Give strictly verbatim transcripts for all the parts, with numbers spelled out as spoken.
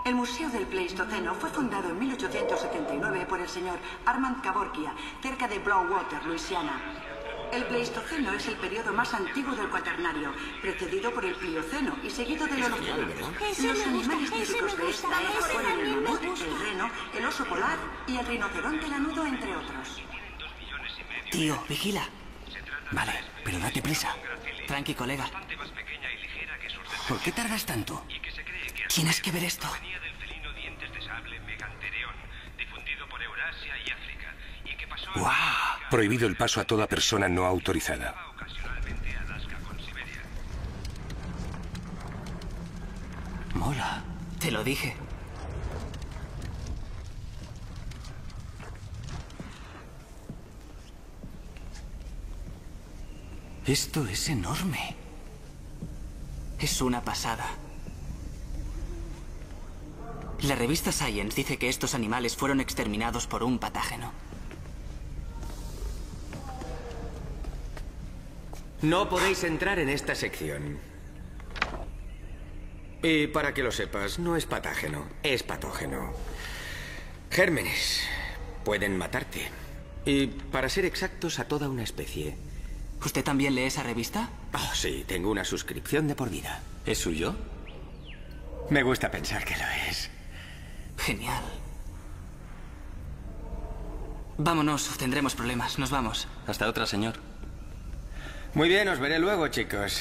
El Museo del Pleistoceno fue fundado en mil ochocientos setenta y nueve por el señor Armand Cavorkia, cerca de Brownwater, Luisiana. El Pleistoceno es el periodo más antiguo del Cuaternario, precedido por el Plioceno y seguido del Holoceno. Los animales típicos de esta era fueron el mamut, el reno, el oso polar y el rinoceronte lanudo, entre otros. Tío, vigila. Vale, pero date prisa. Tranqui, colega. ¿Por qué tardas tanto? Tienes que ver esto. ¡Guau! Prohibido el paso a toda persona no autorizada. Mola. Te lo dije. Esto es enorme. Es una pasada. La revista Science dice que estos animales fueron exterminados por un patógeno. No podéis entrar en esta sección. Y para que lo sepas, no es patógeno, es patógeno. Gérmenes pueden matarte. Y para ser exactos, a toda una especie. ¿Usted también lee esa revista? Oh, sí, tengo una suscripción de por vida. ¿Es suyo? Me gusta pensar que lo es. Genial. Vámonos, tendremos problemas. Nos vamos. Hasta otra, señor. Muy bien, os veré luego, chicos.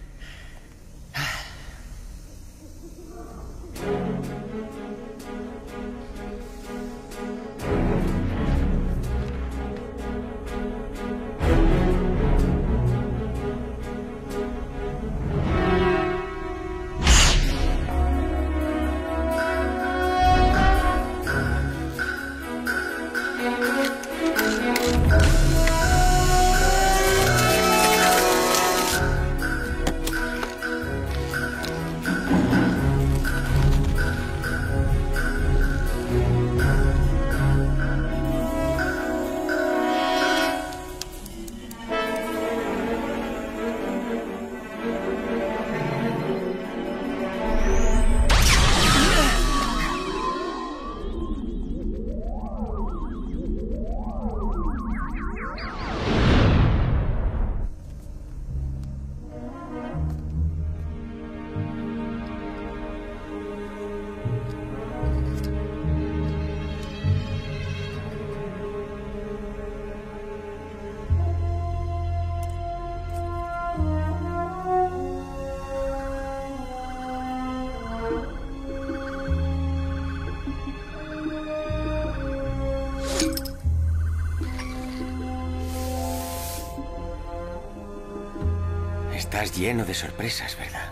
Estás lleno de sorpresas, ¿verdad?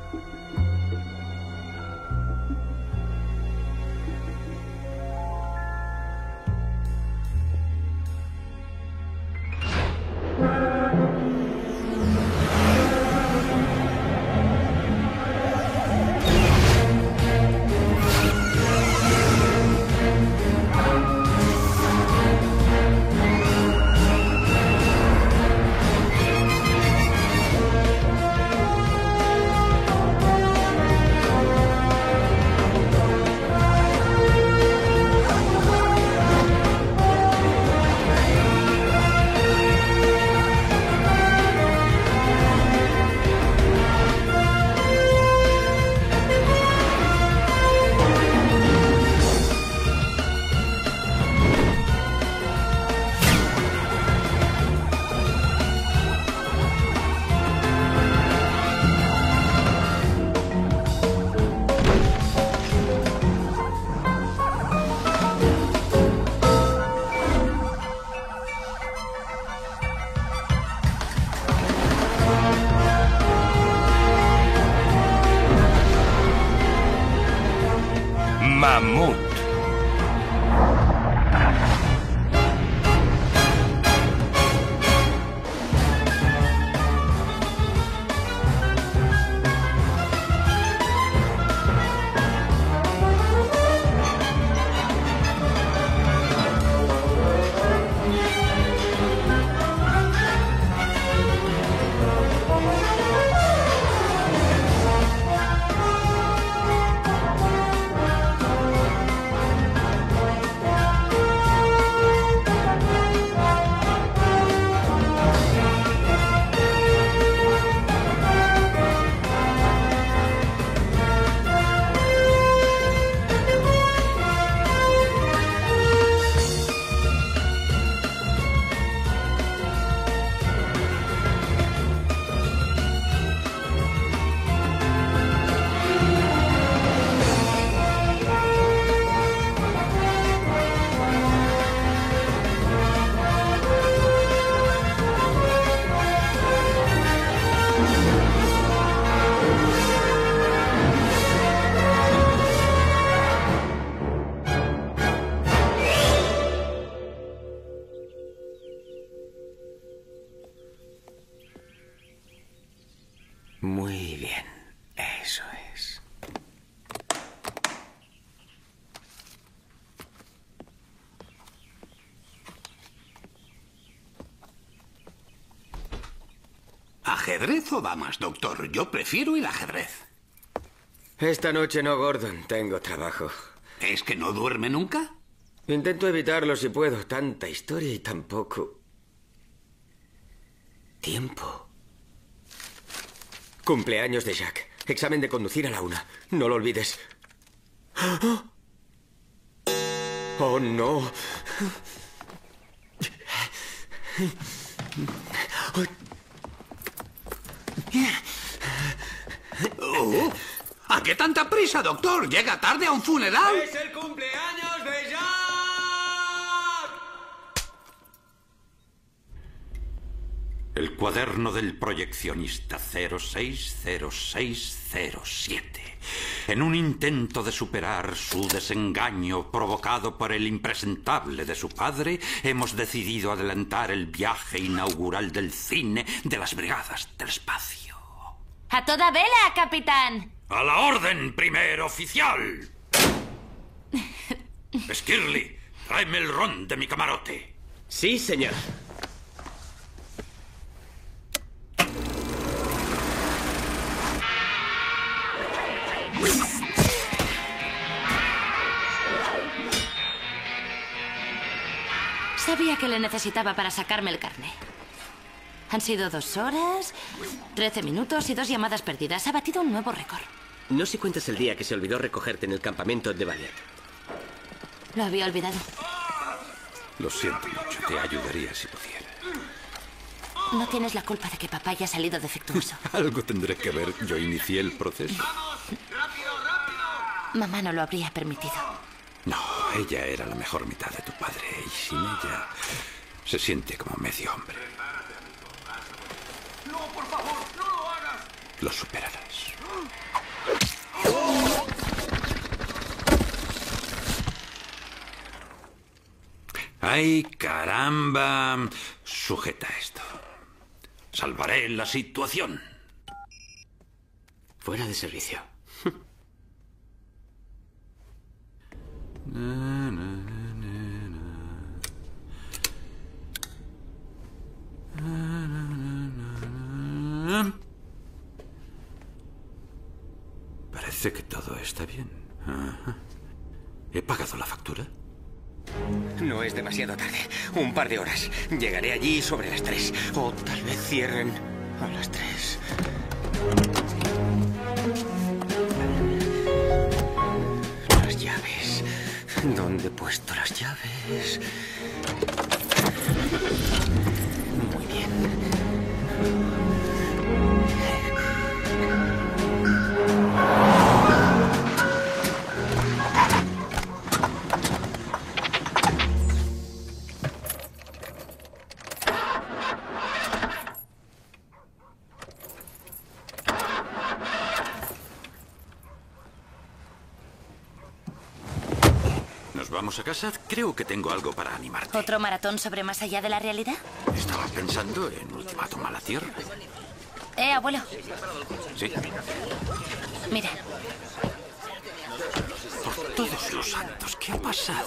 Mamut. ¿Ajedrez o damas, doctor? Yo prefiero el ajedrez. Esta noche no, Gordon. Tengo trabajo. ¿Es que no duerme nunca? Intento evitarlo si puedo. Tanta historia y tan poco tiempo. Cumpleaños de Jack. Examen de conducir a la una. No lo olvides. ¡Oh, no! Oh, ¿a qué tanta prisa, doctor? ¿Llega tarde a un funeral? ¡Es el cumpleaños de Jack! El cuaderno del proyeccionista cero seis cero seis cero siete. En un intento de superar su desengaño provocado por el impresentable de su padre, hemos decidido adelantar el viaje inaugural del cine de las Brigadas del Espacio. ¡A toda vela, capitán! ¡A la orden, primer oficial! Skirley, tráeme el ron de mi camarote. Sí, señor. Sabía que le necesitaba para sacarme el carné. Han sido dos horas, trece minutos y dos llamadas perdidas. Ha batido un nuevo récord. No si cuentas el día que se olvidó recogerte en el campamento de Valiant. Lo había olvidado. Lo siento mucho. Te ayudaría si pudiera. No tienes la culpa de que papá haya salido defectuoso. Algo tendré que ver. Yo inicié el proceso. Mamá no lo habría permitido. No, ella era la mejor mitad de tu padre. Y sin ella se siente como medio hombre. ¡No, por favor! ¡No lo hagas! Lo superarás. ¡Ay, caramba! Sujeta esto. Salvaré la situación. Fuera de servicio. Na, na, na, na. Na, na, na, na. Parece que todo está bien. Ajá. ¿He pagado la factura? No es demasiado tarde. Un par de horas. Llegaré allí sobre las tres. O tal vez cierren a las tres. Las llaves. ¿Dónde he puesto las llaves? Muy bien. ¿Vamos a casa? Creo que tengo algo para animarte. ¿Otro maratón sobre más allá de la realidad? Estaba pensando en Ultimátum a la Tierra. Eh, abuelo. Sí. Mira. Por todos los santos, ¿qué ha pasado?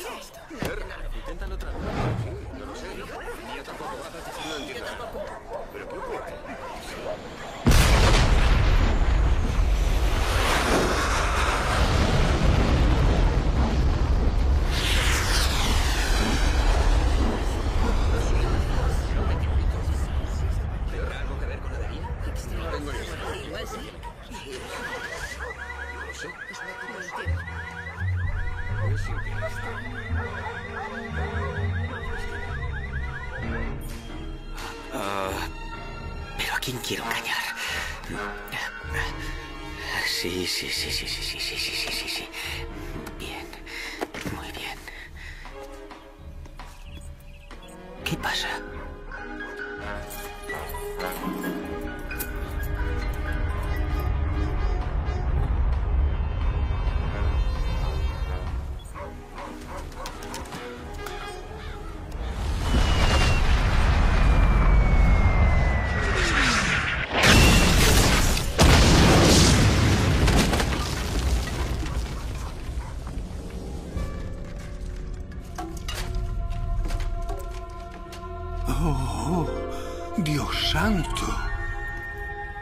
quién quiero engañar. Sí, sí, sí, sí, sí, sí, sí, sí, sí, sí. Bien, muy bien. ¿Qué pasa? ¡Oh, Dios santo!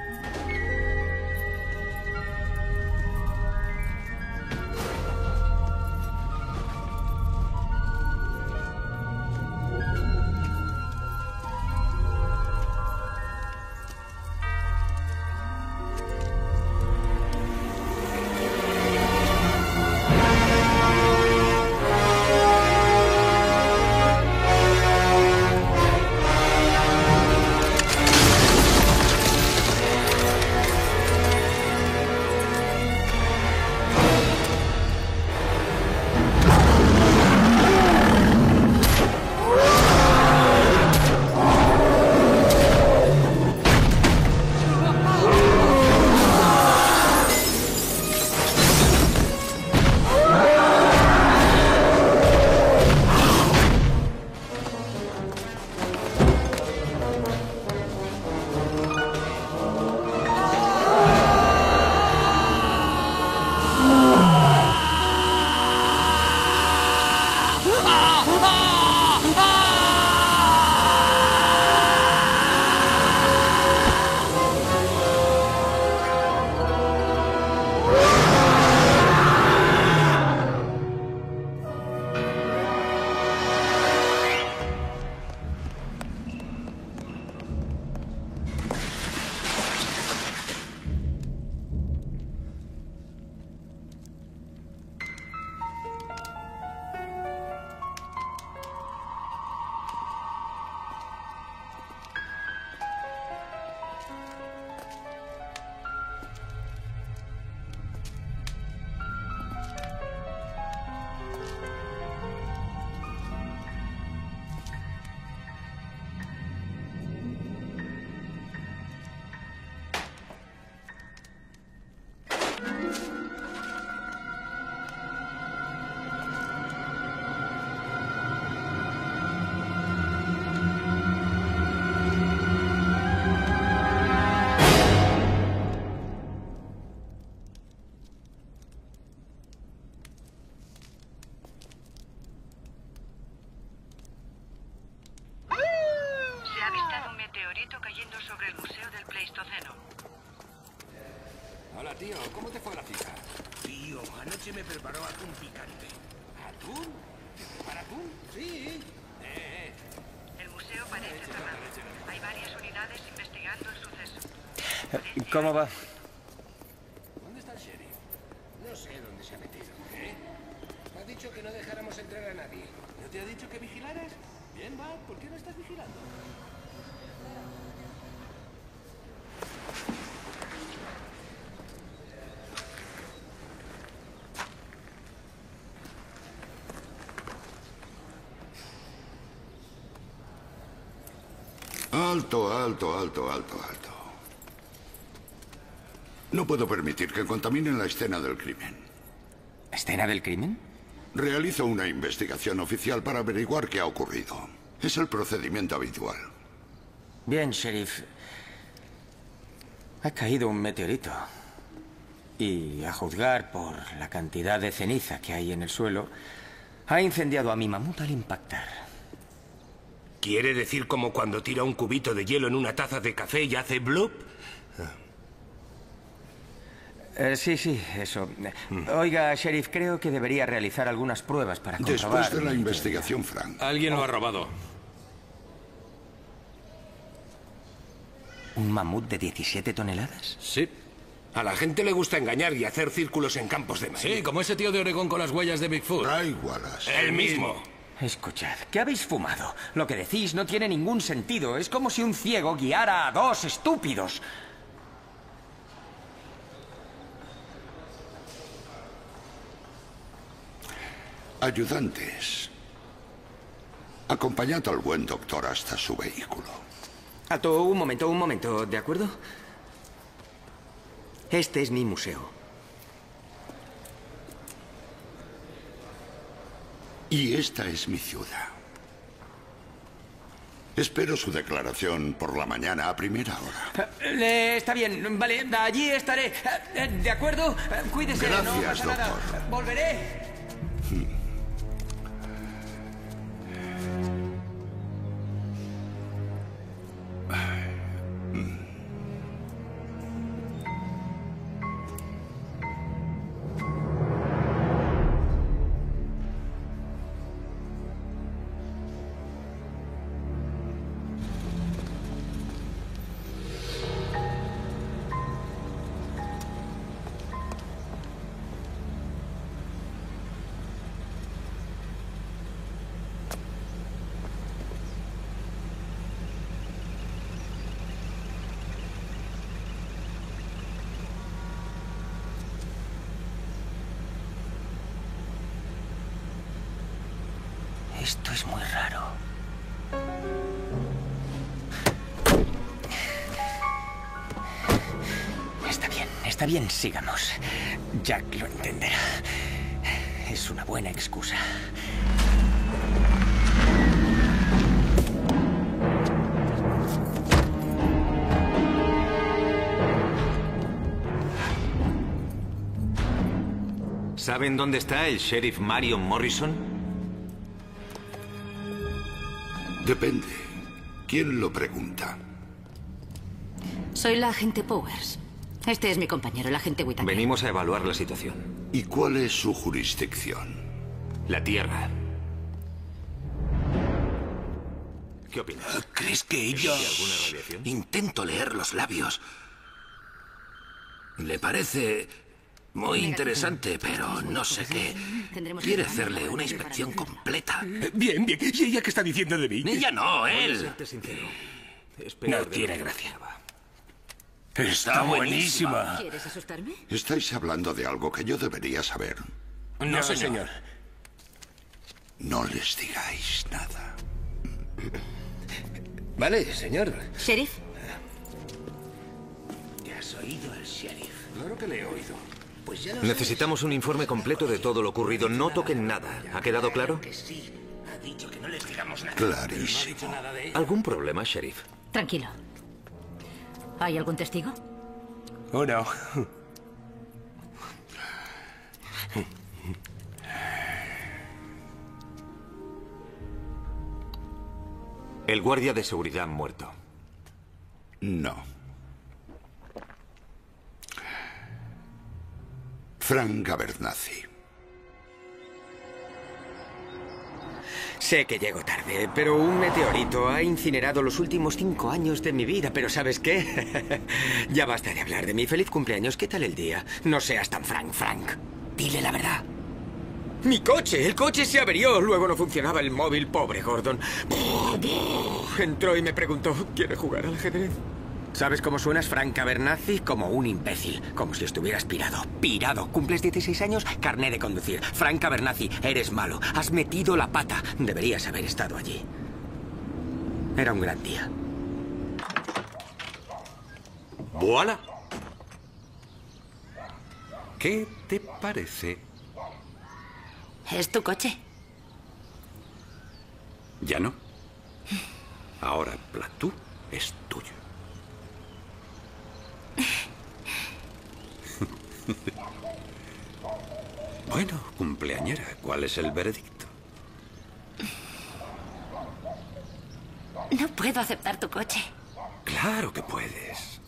Anoche me preparó atún picante. ¿Atún? ¿Te prepara atún? Sí. Eh, eh. El museo parece cerrado. Hay varias unidades investigando el suceso. ¿Cómo va? ¿Dónde está el sheriff? No sé dónde se ha metido. ¿Eh? Ha dicho que no dejáramos entrar a nadie. ¿No te ha dicho que vigilaras? Bien, va. ¿Por qué no estás vigilando? Alto, alto, alto, alto, alto. No puedo permitir que contaminen la escena del crimen. ¿Escena del crimen? Realizo una investigación oficial para averiguar qué ha ocurrido. Es el procedimiento habitual. Bien, sheriff. Ha caído un meteorito. Y, a juzgar por la cantidad de ceniza que hay en el suelo, ha incendiado a mi mamut al impactar. ¿Quiere decir como cuando tira un cubito de hielo en una taza de café y hace bloop? Eh, sí, sí, eso. Oiga, sheriff, creo que debería realizar algunas pruebas para comprobar... Después de la investigación, Frank. Alguien lo ha robado. ¿Un mamut de diecisiete toneladas? Sí. A la gente le gusta engañar y hacer círculos en campos de maíz. Sí, como ese tío de Oregón con las huellas de Bigfoot. Ray Wallace. El mismo. Escuchad, ¿qué habéis fumado? Lo que decís no tiene ningún sentido. Es como si un ciego guiara a dos estúpidos. Ayudantes. Acompañad al buen doctor hasta su vehículo. Alto, un momento, un momento, ¿de acuerdo? Este es mi museo. Y esta es mi ciudad. Espero su declaración por la mañana a primera hora. Eh, está bien, vale, allí estaré. Eh, ¿De acuerdo? Eh, Cuídese, Gracias, no pasa nada. doctor. Volveré. Esto es muy raro. Está bien, está bien, sigamos. Jack lo entenderá. Es una buena excusa. ¿Saben dónde está el sheriff Marion Morrison? Depende. ¿Quién lo pregunta? Soy la agente Powers. Este es mi compañero, el agente Whittaker. Venimos a evaluar la situación. ¿Y cuál es su jurisdicción? La Tierra. ¿Qué opinas? ¿Crees que ella...? ¿Alguna radiación? Intento leer los labios. Le parece muy interesante, pero no sé qué. Quiere hacerle una inspección completa. Bien, bien. ¿Y ella qué está diciendo de mí? Ella no, él. Serte sincero. Es No peor de tiene lo que gracia. pensaba. Está buenísima. ¿Quieres asustarme? Estáis hablando de algo que yo debería saber. No, señor. No les digáis nada. Vale, señor. ¿Sheriff? ¿Te has oído al sheriff? Claro que le he oído. Pues ya lo Necesitamos un informe completo de todo lo ocurrido. No toquen nada. ¿Ha quedado claro? Que sí. Ha dicho que no les digamos nada. Clarísimo. ¿Algún problema, sheriff? Tranquilo. ¿Hay algún testigo? Oh, no. El guardia de seguridad muerto. No. Frank Abernathy. Sé que llego tarde, pero un meteorito ha incinerado los últimos cinco años de mi vida. Pero ¿sabes qué? Ya basta de hablar de mí. Feliz cumpleaños. ¿Qué tal el día? No seas tan Frank, Frank. Dile la verdad. Mi coche, el coche se averió. Luego no funcionaba el móvil, pobre Gordon. Entró y me preguntó, ¿quiere jugar al ajedrez? ¿Sabes cómo suenas, Frank Abernathy? Como un imbécil, como si estuvieras pirado. Pirado. ¿Cumples dieciséis años? Carné de conducir. Frank Abernathy, eres malo. Has metido la pata. Deberías haber estado allí. Era un gran día. ¡Voilà! ¿Qué te parece? ¿Es tu coche? Ya no. Ahora Platú es tuyo. Bueno, cumpleañera, ¿cuál es el veredicto? No puedo aceptar tu coche. Claro que puedes.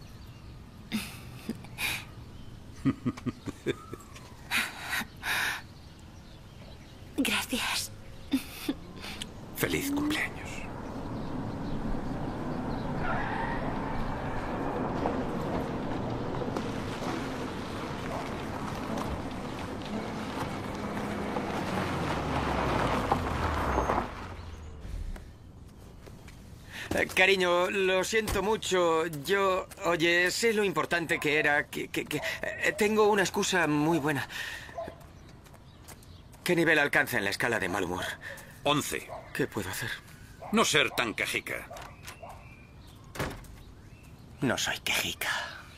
Gracias. Feliz cumpleaños. Eh, cariño, lo siento mucho. Yo, oye, sé lo importante que era. Que, que, que eh, tengo una excusa muy buena. ¿Qué nivel alcanza en la escala de mal humor? Once. ¿Qué puedo hacer? No ser tan quejica. No soy quejica.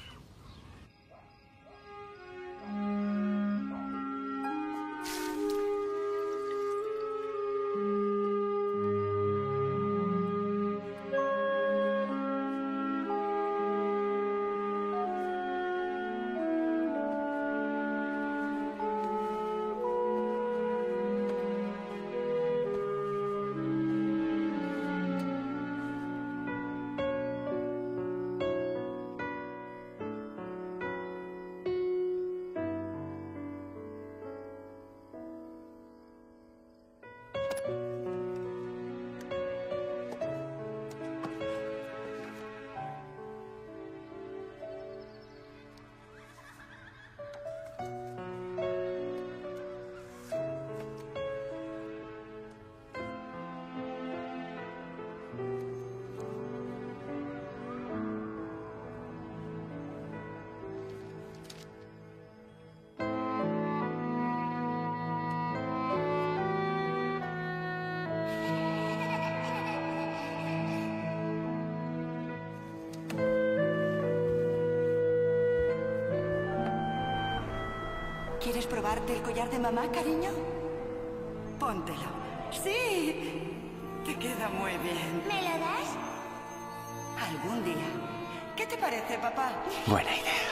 ¿Quieres probarte el collar de mamá, cariño? Póntelo. ¡Sí! Te queda muy bien. ¿Me lo das? Algún día. ¿Qué te parece, papá? Buena idea.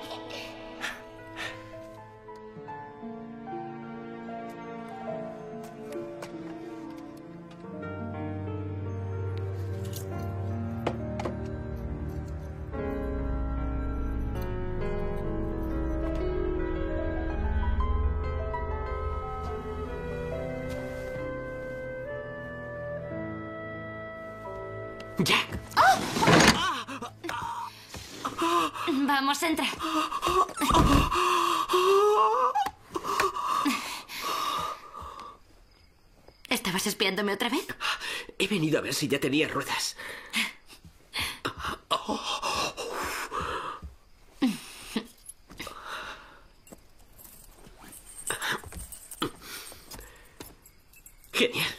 Jack. Vamos, entra. ¿Estabas espiándome otra vez? He venido a ver si ya tenía ruedas. Genial.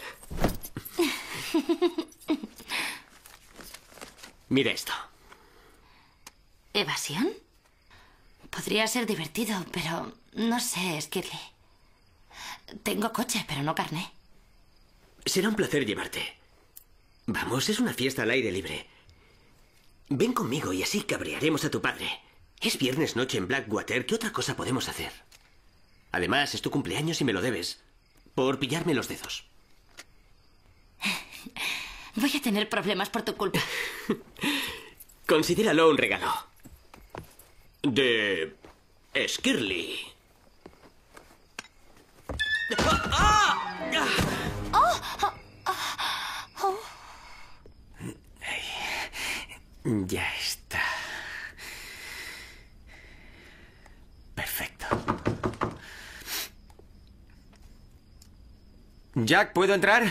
Mira esto. ¿Evasión? Podría ser divertido, pero no sé, Skirley. Tengo coche, pero no carné. Será un placer llevarte. Vamos, es una fiesta al aire libre. Ven conmigo y así cabrearemos a tu padre. Es viernes noche en Blackwater. ¿Qué otra cosa podemos hacer? Además, es tu cumpleaños y me lo debes. Por pillarme los dedos. Voy a tener problemas por tu culpa. Considéralo un regalo. De... Skirley. ¡Oh! Ya está. Perfecto. Jack, ¿puedo entrar?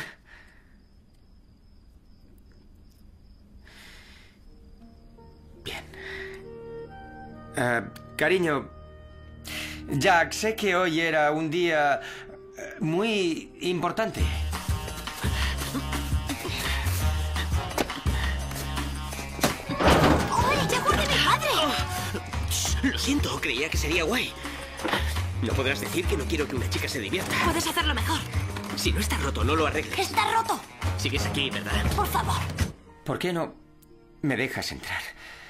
Bien. Uh, cariño, Jack, sé que hoy era un día muy importante. ¡Oye, ya guardé mi padre! Lo siento, creía que sería guay. No podrás decir que no quiero que una chica se divierta. Puedes hacerlo mejor. Si no está roto, no lo arregles. ¡Está roto! Sigues aquí, ¿verdad? Por favor. ¿Por qué no me dejas entrar?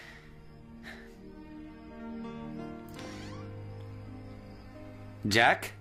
¿Jack?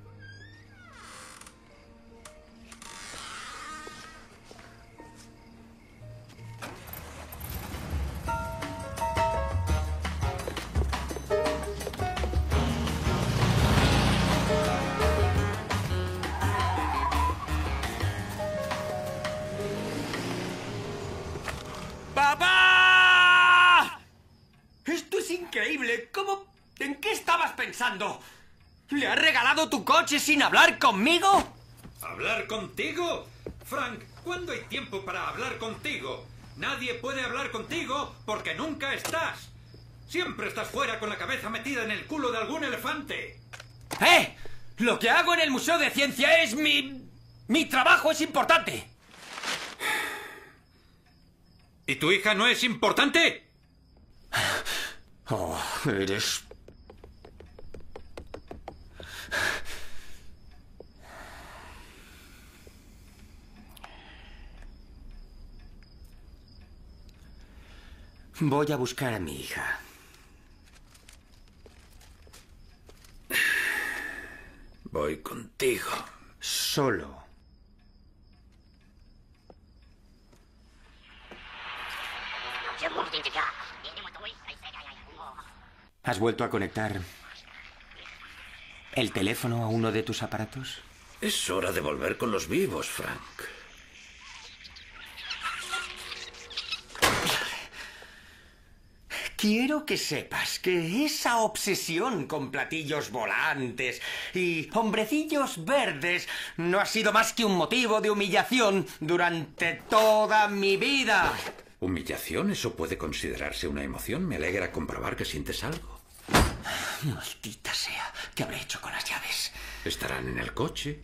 ¡Papá! Esto es increíble. ¿Cómo? ¿En qué estabas pensando? ¿Le has regalado tu coche sin hablar conmigo? ¿Hablar contigo? Frank, ¿cuándo hay tiempo para hablar contigo? Nadie puede hablar contigo porque nunca estás. Siempre estás fuera con la cabeza metida en el culo de algún elefante. ¡Eh! Lo que hago en el Museo de Ciencia es mi... mi trabajo es importante. ¿Y tu hija no es importante? Oh, eres... Voy a buscar a mi hija. Voy contigo. Solo. ¿Has vuelto a conectar el teléfono a uno de tus aparatos? Es hora de volver con los vivos, Frank. Quiero que sepas que esa obsesión con platillos volantes y hombrecillos verdes no ha sido más que un motivo de humillación durante toda mi vida. ¿Humillación? ¿Eso puede considerarse una emoción? Me alegra comprobar que sientes algo. Maldita sea. ¿Qué habré hecho con las llaves? Estarán en el coche.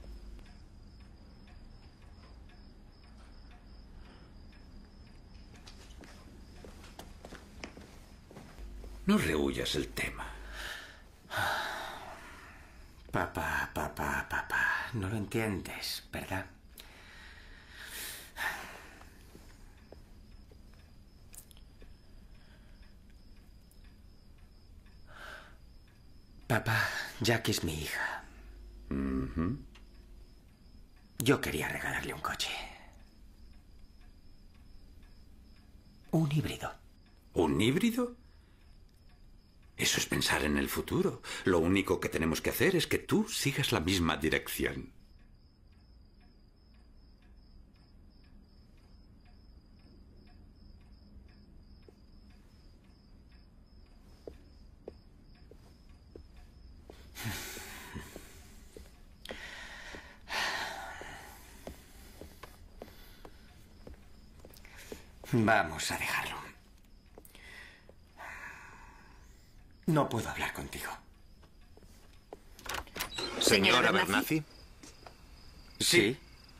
No rehuyas el tema. Papá, papá, papá. No lo entiendes, ¿verdad? Papá, Jack es mi hija. Uh-huh. Yo quería regalarle un coche. Un híbrido. ¿Un híbrido? Eso es pensar en el futuro. Lo único que tenemos que hacer es que tú sigas la misma dirección. Vamos a dejarlo. No puedo hablar contigo. ¿Señor Abernathy? Sí.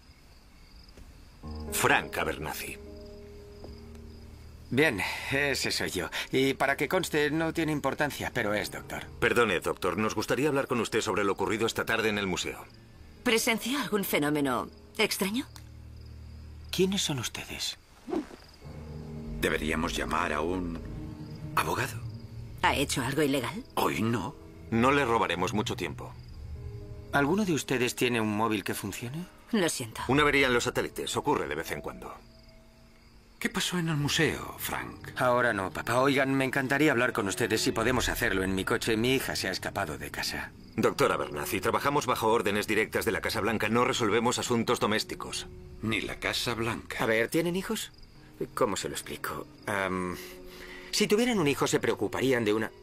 Frank Abernathy. Bien, ese soy yo. Y para que conste, no tiene importancia, pero es doctor. Perdone, doctor. Nos gustaría hablar con usted sobre lo ocurrido esta tarde en el museo. ¿Presenció algún fenómeno extraño? ¿Quiénes son ustedes? Deberíamos llamar a un abogado. ¿Ha hecho algo ilegal? Hoy no. No le robaremos mucho tiempo. ¿Alguno de ustedes tiene un móvil que funcione? Lo siento. Una avería en los satélites. Ocurre de vez en cuando. ¿Qué pasó en el museo, Frank? Ahora no, papá. Oigan, me encantaría hablar con ustedes si podemos hacerlo en mi coche. Mi hija se ha escapado de casa. Doctor Abernathy, trabajamos bajo órdenes directas de la Casa Blanca. No resolvemos asuntos domésticos. Ni la Casa Blanca. A ver, ¿tienen hijos? ¿Cómo se lo explico? Um, Si tuvieran un hijo, se preocuparían de una...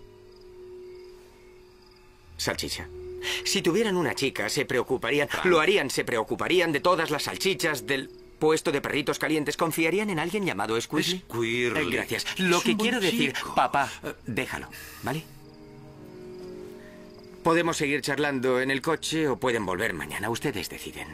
Salchicha. Si tuvieran una chica, se preocuparían... Lo harían, se preocuparían de todas las salchichas del puesto de perritos calientes. ¿Confiarían en alguien llamado Squirrely? Squirrely. Eh, gracias. Lo Es que un buen quiero decir, chico. papá, déjalo, ¿vale? Podemos seguir charlando en el coche o pueden volver mañana. Ustedes deciden.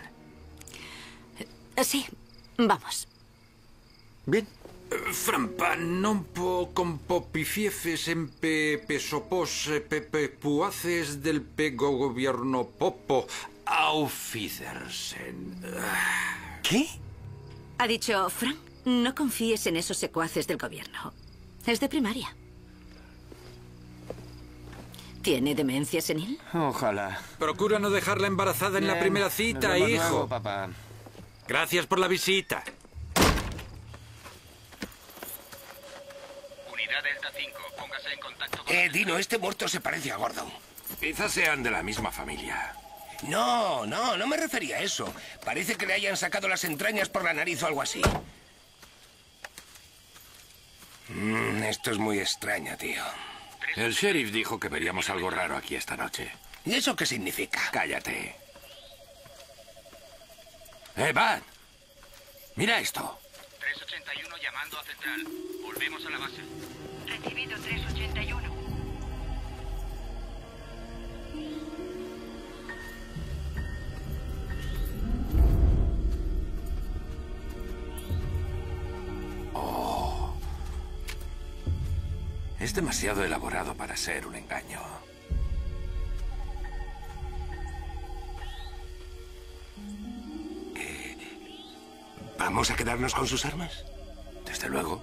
Sí, vamos. Bien. Frampa, non po con popifiefes en pe pesopos pepe puaces del pego gobierno popo aufizersen. ¿Qué? Ha dicho, Frank, no confíes en esos secuaces del gobierno. Es de primaria. ¿Tiene demencia senil? Ojalá. Procura no dejarla embarazada en la Bien, primera cita, nos vemos hijo. luego, papá. Gracias por la visita. Unidad Delta cinco, póngase en contacto con... Eh, Dino, este muerto se parece a Gordon. Quizás sean de la misma familia. No, no, no me refería a eso. Parece que le hayan sacado las entrañas por la nariz o algo así. Mm, esto es muy extraño, tío. El sheriff dijo que veríamos algo raro aquí esta noche. ¿Y eso qué significa? Cállate. ¡Eh, Bad! Mira esto. tres ochenta y uno llamando a central. Volvemos a la base. Recibido tres ochenta y uno. Oh. Es demasiado elaborado para ser un engaño. ¿Qué? ¿Vamos a quedarnos con sus armas? Desde luego.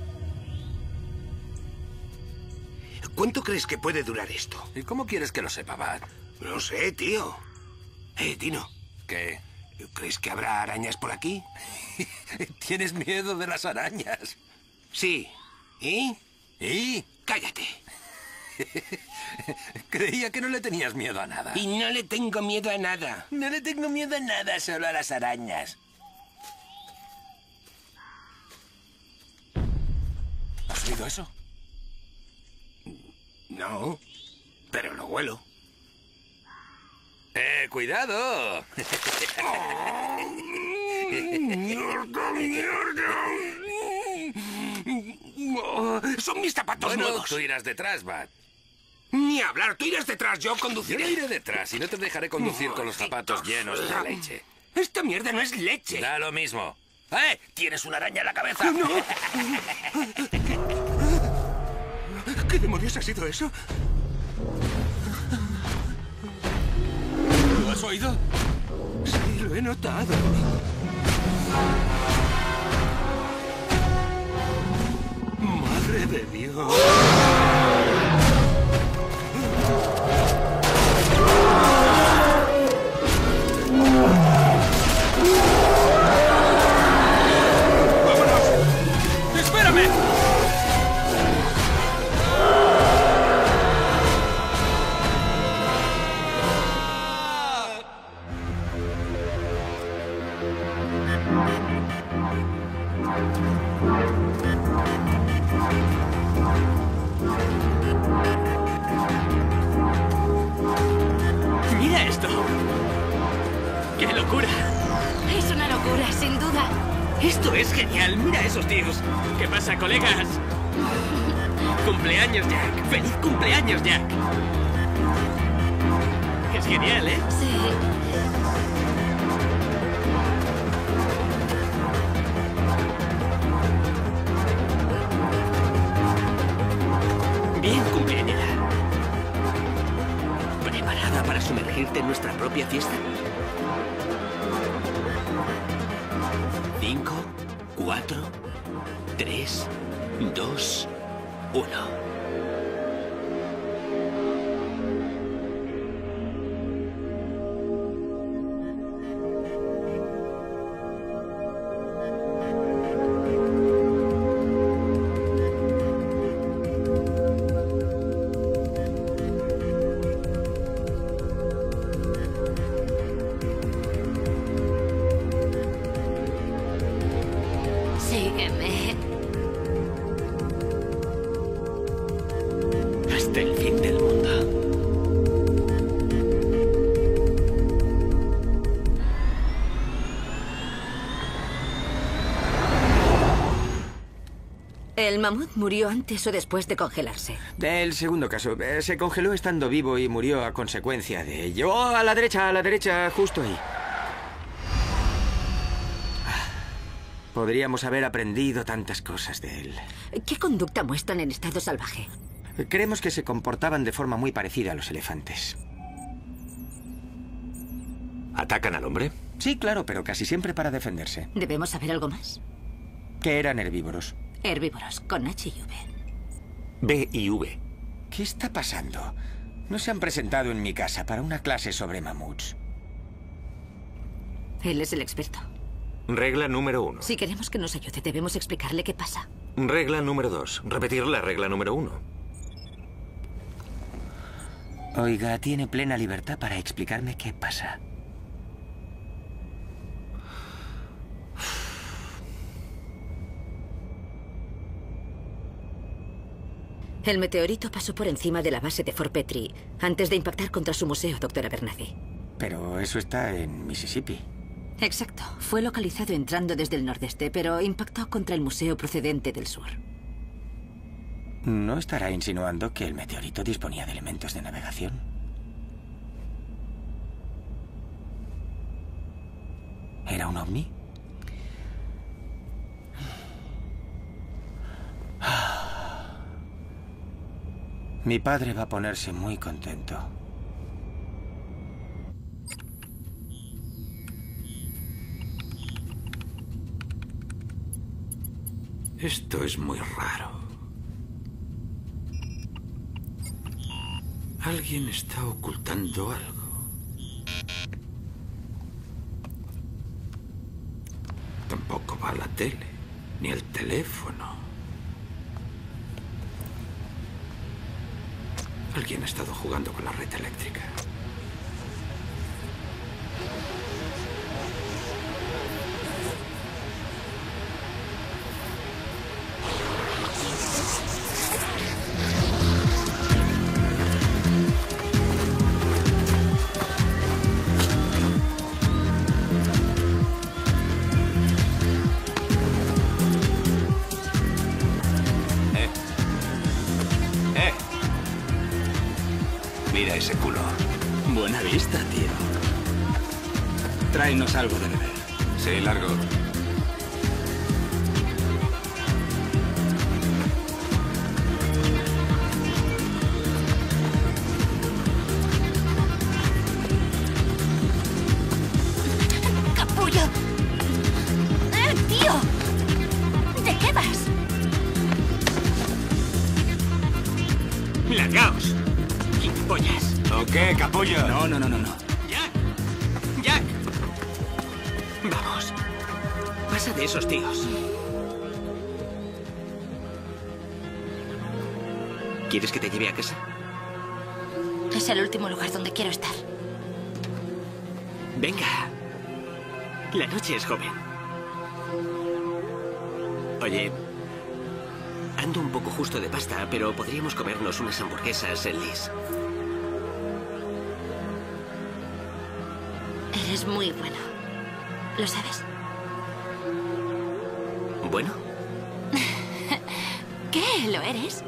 ¿Cuánto crees que puede durar esto? ¿Y cómo quieres que lo sepa, Bad? No sé, tío. Eh, Dino. ¿Qué? ¿Crees que habrá arañas por aquí? ¿Tienes miedo de las arañas? Sí. ¿Y? ¿Y? Cállate. Creía que no le tenías miedo a nada. Y no le tengo miedo a nada. No le tengo miedo a nada, solo a las arañas. ¿Has oído eso? No, pero lo huelo. ¡Eh, cuidado! ¡Mierda, mierda! Oh, son mis zapatos Bueno, nuevos. tú irás detrás, Bad. Ni hablar, tú irás detrás, yo conduciré. Yo no iré detrás y no te dejaré conducir con los zapatos llenos de leche. Esta mierda no es leche. Da lo mismo. ¡Eh! ¡Tienes una araña en la cabeza! ¡No! ¿Qué demonios ha sido eso? ¿Lo has oído? Sí, lo he notado. ¡Madre de Dios! ¡Espérame! ¡Mira esto! ¡Qué locura! Es una locura, sin duda. ¡Esto es genial! ¡Mira a esos tíos! ¿Qué pasa, colegas? ¡Cumpleaños, Jack! ¡Feliz cumpleaños, Jack! Es genial, ¿eh? Sí. Bien, cumpleañera. ¿Preparada para sumergirte en nuestra propia fiesta? Cinco, cuatro, tres, dos, uno. Sígueme. ¿El mamut murió antes o después de congelarse? El segundo caso. Eh, se congeló estando vivo y murió a consecuencia de ello. Oh, a la derecha, a la derecha, justo ahí. Podríamos haber aprendido tantas cosas de él. ¿Qué conducta muestran en estado salvaje? Creemos que se comportaban de forma muy parecida a los elefantes. ¿Atacan al hombre? Sí, claro, pero casi siempre para defenderse. ¿Debemos saber algo más? Que eran herbívoros. Herbívoros, con H y V. B y V. ¿Qué está pasando? No se han presentado en mi casa para una clase sobre mamuts. Él es el experto. Regla número uno. Si queremos que nos ayude, debemos explicarle qué pasa. Regla número dos. Repetir la regla número uno. Oiga, tiene plena libertad para explicarme qué pasa. El meteorito pasó por encima de la base de Fort Petrie antes de impactar contra su museo, doctora Bernathy. Pero eso está en Mississippi. Exacto. Fue localizado entrando desde el nordeste, pero impactó contra el museo procedente del sur. ¿No estará insinuando que el meteorito disponía de elementos de navegación? ¿Era un ovni? Mi padre va a ponerse muy contento. Esto es muy raro. Alguien está ocultando algo. Tampoco va la tele, ni el teléfono. Alguien ha estado jugando con la red eléctrica. Mira ese culo. Buena vista, tío. Tráenos algo de beber. Sí, largo. ¡Capullo! ¡Eh, tío! ¿De qué vas? ¡Largaos! ¡Pollas! ¿O qué, capullo? No, no, no, no, no. ¡Jack! ¡Jack! Vamos. Pasa de esos tíos. ¿Quieres que te lleve a casa? Es el último lugar donde quiero estar. Venga. La noche es joven. Oye, ando un poco justo de pasta, pero podríamos comernos unas hamburguesas en Liz. Eres muy bueno. ¿Lo sabes? ¿Bueno? ¿Qué? ¿Lo eres?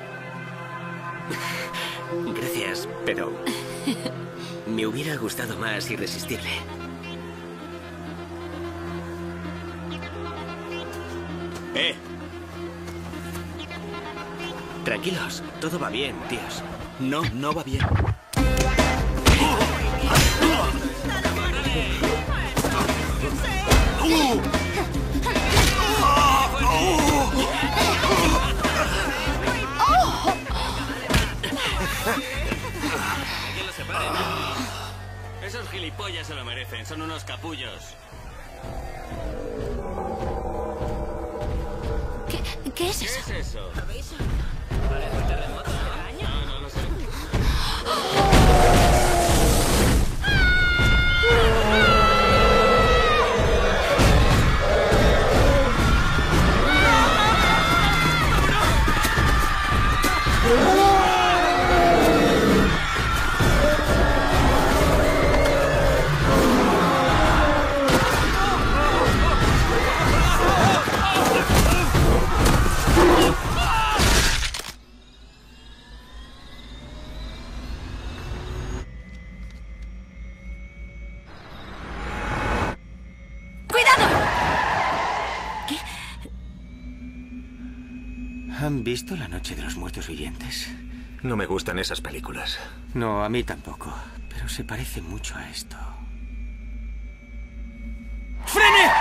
Gracias, pero me hubiera gustado más irresistible. ¡Eh! Tranquilos, todo va bien, tíos. No, no va bien. Que los separen. Esos gilipollas se lo merecen, son unos capullos. ¿Qué, qué es eso? ¿Qué es eso? Parece un terremoto. No, no lo sé. ¡Oh! ¿Han visto La Noche de los Muertos Vivientes? No me gustan esas películas. No, a mí tampoco. Pero se parece mucho a esto. ¡Frene!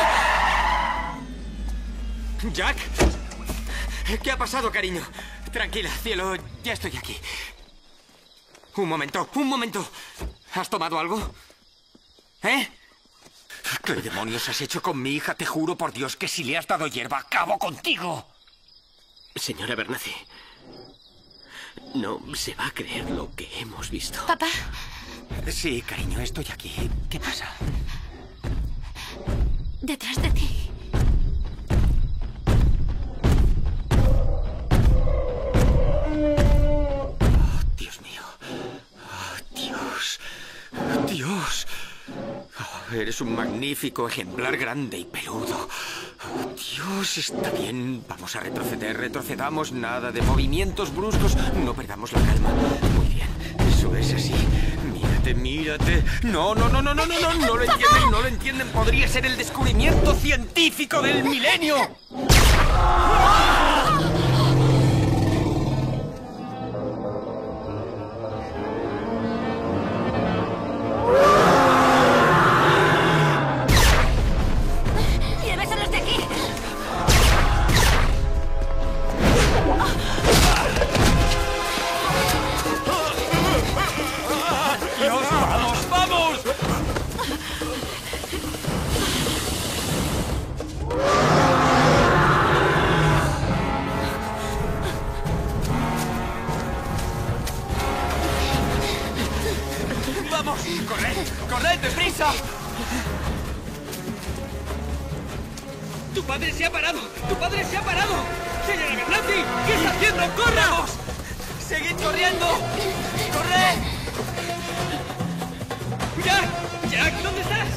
¿Jack? ¿Qué ha pasado, cariño? Tranquila, cielo, ya estoy aquí. Un momento, un momento. ¿Has tomado algo? ¿Eh? ¿Qué demonios has hecho con mi hija? Te juro por Dios que si le has dado hierba, acabo contigo. Señora Abernathy, no se va a creer lo que hemos visto. Papá. Sí, cariño, estoy aquí. ¿Qué pasa? Detrás de ti. Oh, Dios mío. Oh, Dios. Dios. Oh, eres un magnífico ejemplar grande y peludo. Oh, Dios, está bien. Vamos a retroceder, retrocedamos. Nada de movimientos bruscos. No perdamos la calma. Muy bien. Eso es así. Mírate, mírate. No, no, no, no, no, no, no. No lo entienden, no lo entienden. Podría ser el descubrimiento científico del milenio. ¡Lléveselos de aquí! ¡Dios, vamos, vamos! ¡Vamos! ¡Corred! ¡Corred, deprisa! ¡Tu padre se ha parado! ¡Tu padre se ha parado! ¡Señora Abernathy! ¿Qué está haciendo? ¡Corramos! ¡Seguid corriendo! ¡Corred! ¡Jack! ¡Jack! ¿Dónde estás?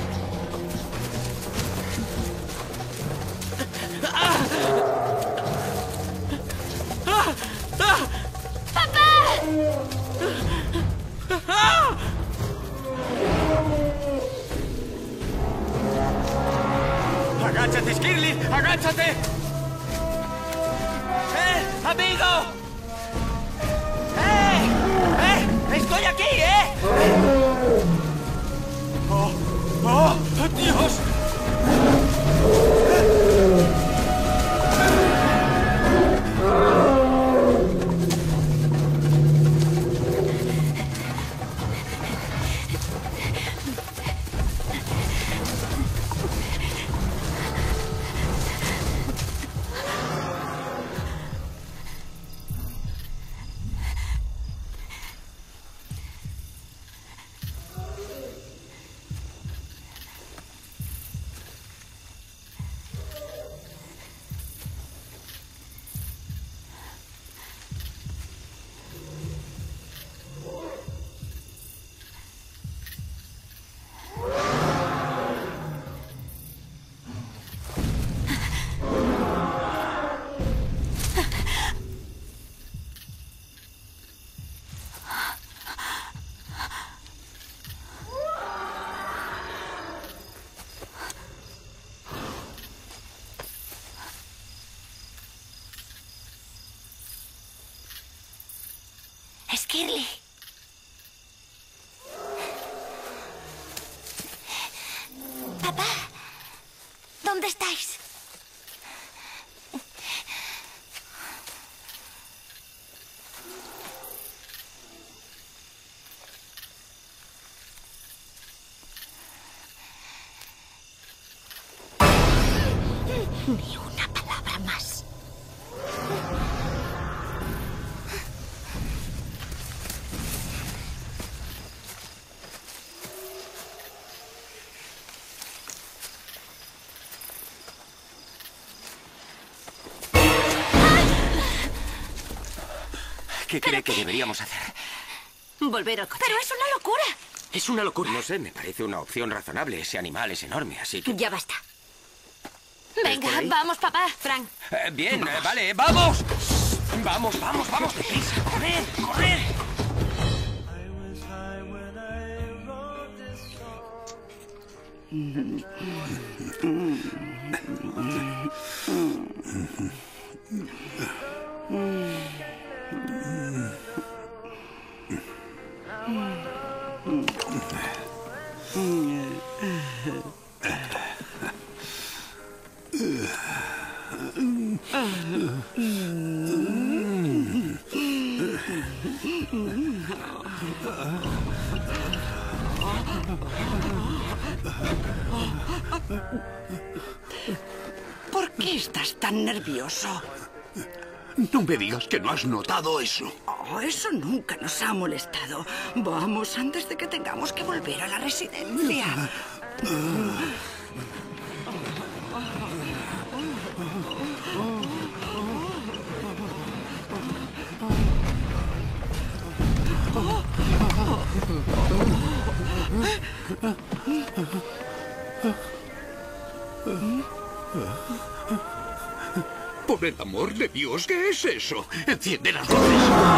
¡Ah! ¡Ah! ¡Ah! ¡Papá! ¡Ah! ¡Agáchate, Skirly! ¡Agáchate! ¡Eh! ¡Amigo! ¡Eh! ¡Eh! ¡Estoy aquí, eh! ¡Oh! ¡Oh! ¡Dios! Skirly. Papá, ¿dónde estáis? Ni una palabra más. ¿Qué cree que deberíamos hacer? Volver al coche. Pero es una locura. Es una locura. No sé, me parece una opción razonable. Ese animal es enorme, así que... Ya basta. Venga, por ahí? vamos, papá. Frank. Eh, bien, eh, vale, ¡vamos! Vamos, vamos, vamos, deprisa. ¡Corred, corred! ¿Por qué estás tan nervioso? No me digas que no has notado eso. Oh, eso nunca nos ha molestado. Vamos, antes de que tengamos que volver a la residencia. Por el amor de Dios, ¿qué es eso? Enciende las luces.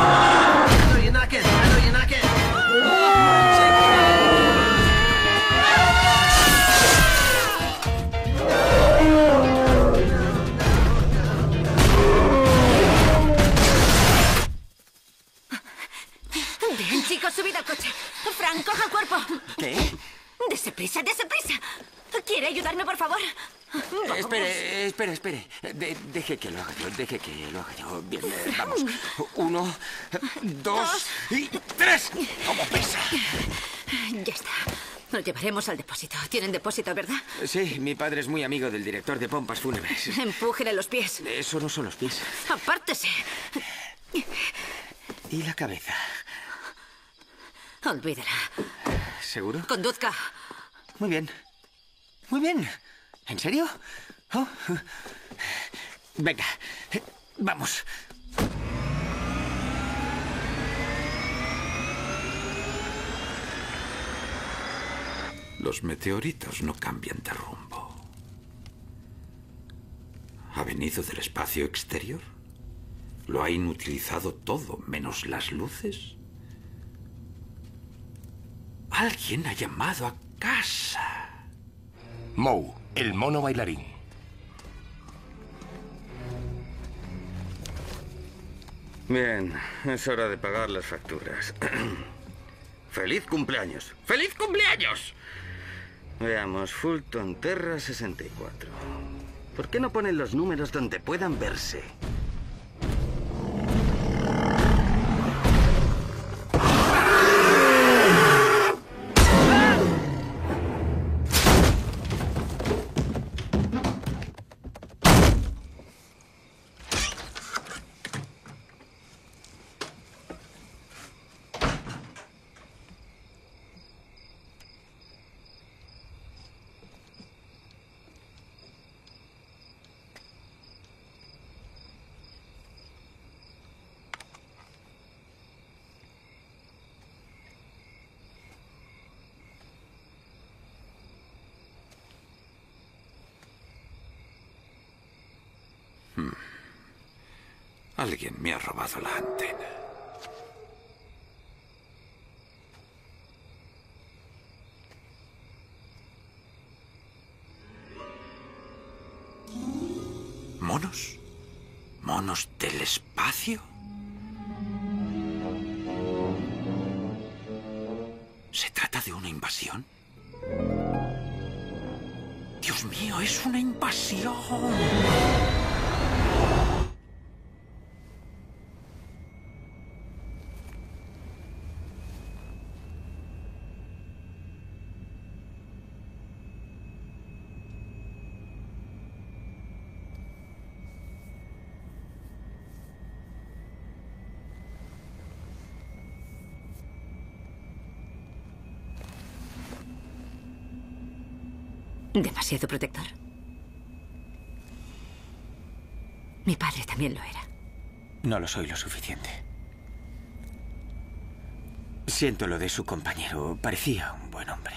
Bien, chicos, subid al coche. Frank, coja el cuerpo. ¿Qué? Dese prisa, dese prisa. ¿Quiere ayudarme, por favor? Eh, espere, espere, espere. De- deje que lo haga yo, deje que lo haga yo. Bien, eh, vamos. Uno, dos y tres. ¿Cómo pesa? Ya está. Nos llevaremos al depósito. Tienen depósito, ¿verdad? Sí, mi padre es muy amigo del director de pompas fúnebres. Empújele los pies. Eso no son los pies. Apártese. ¿Y la cabeza? Olvídela. ¿Seguro? Conduzca. Muy bien. Muy bien. ¿En serio? Oh. Venga, vamos. Los meteoritos no cambian de rumbo. ¿Ha venido del espacio exterior? ¿Lo ha inutilizado todo, menos las luces? Alguien ha llamado a casa. Moe, el mono bailarín. Bien, es hora de pagar las facturas. ¡Feliz cumpleaños! ¡Feliz cumpleaños! Veamos, Fulton Terra sesenta y cuatro. ¿Por qué no ponen los números donde puedan verse? Hmm. Alguien me ha robado la antena. ¿Monos? ¿Monos del espacio? ¿Se trata de una invasión? Dios mío, es una invasión. ¿Demasiado protector? Mi padre también lo era. No lo soy lo suficiente. Siento lo de su compañero. Parecía un buen hombre.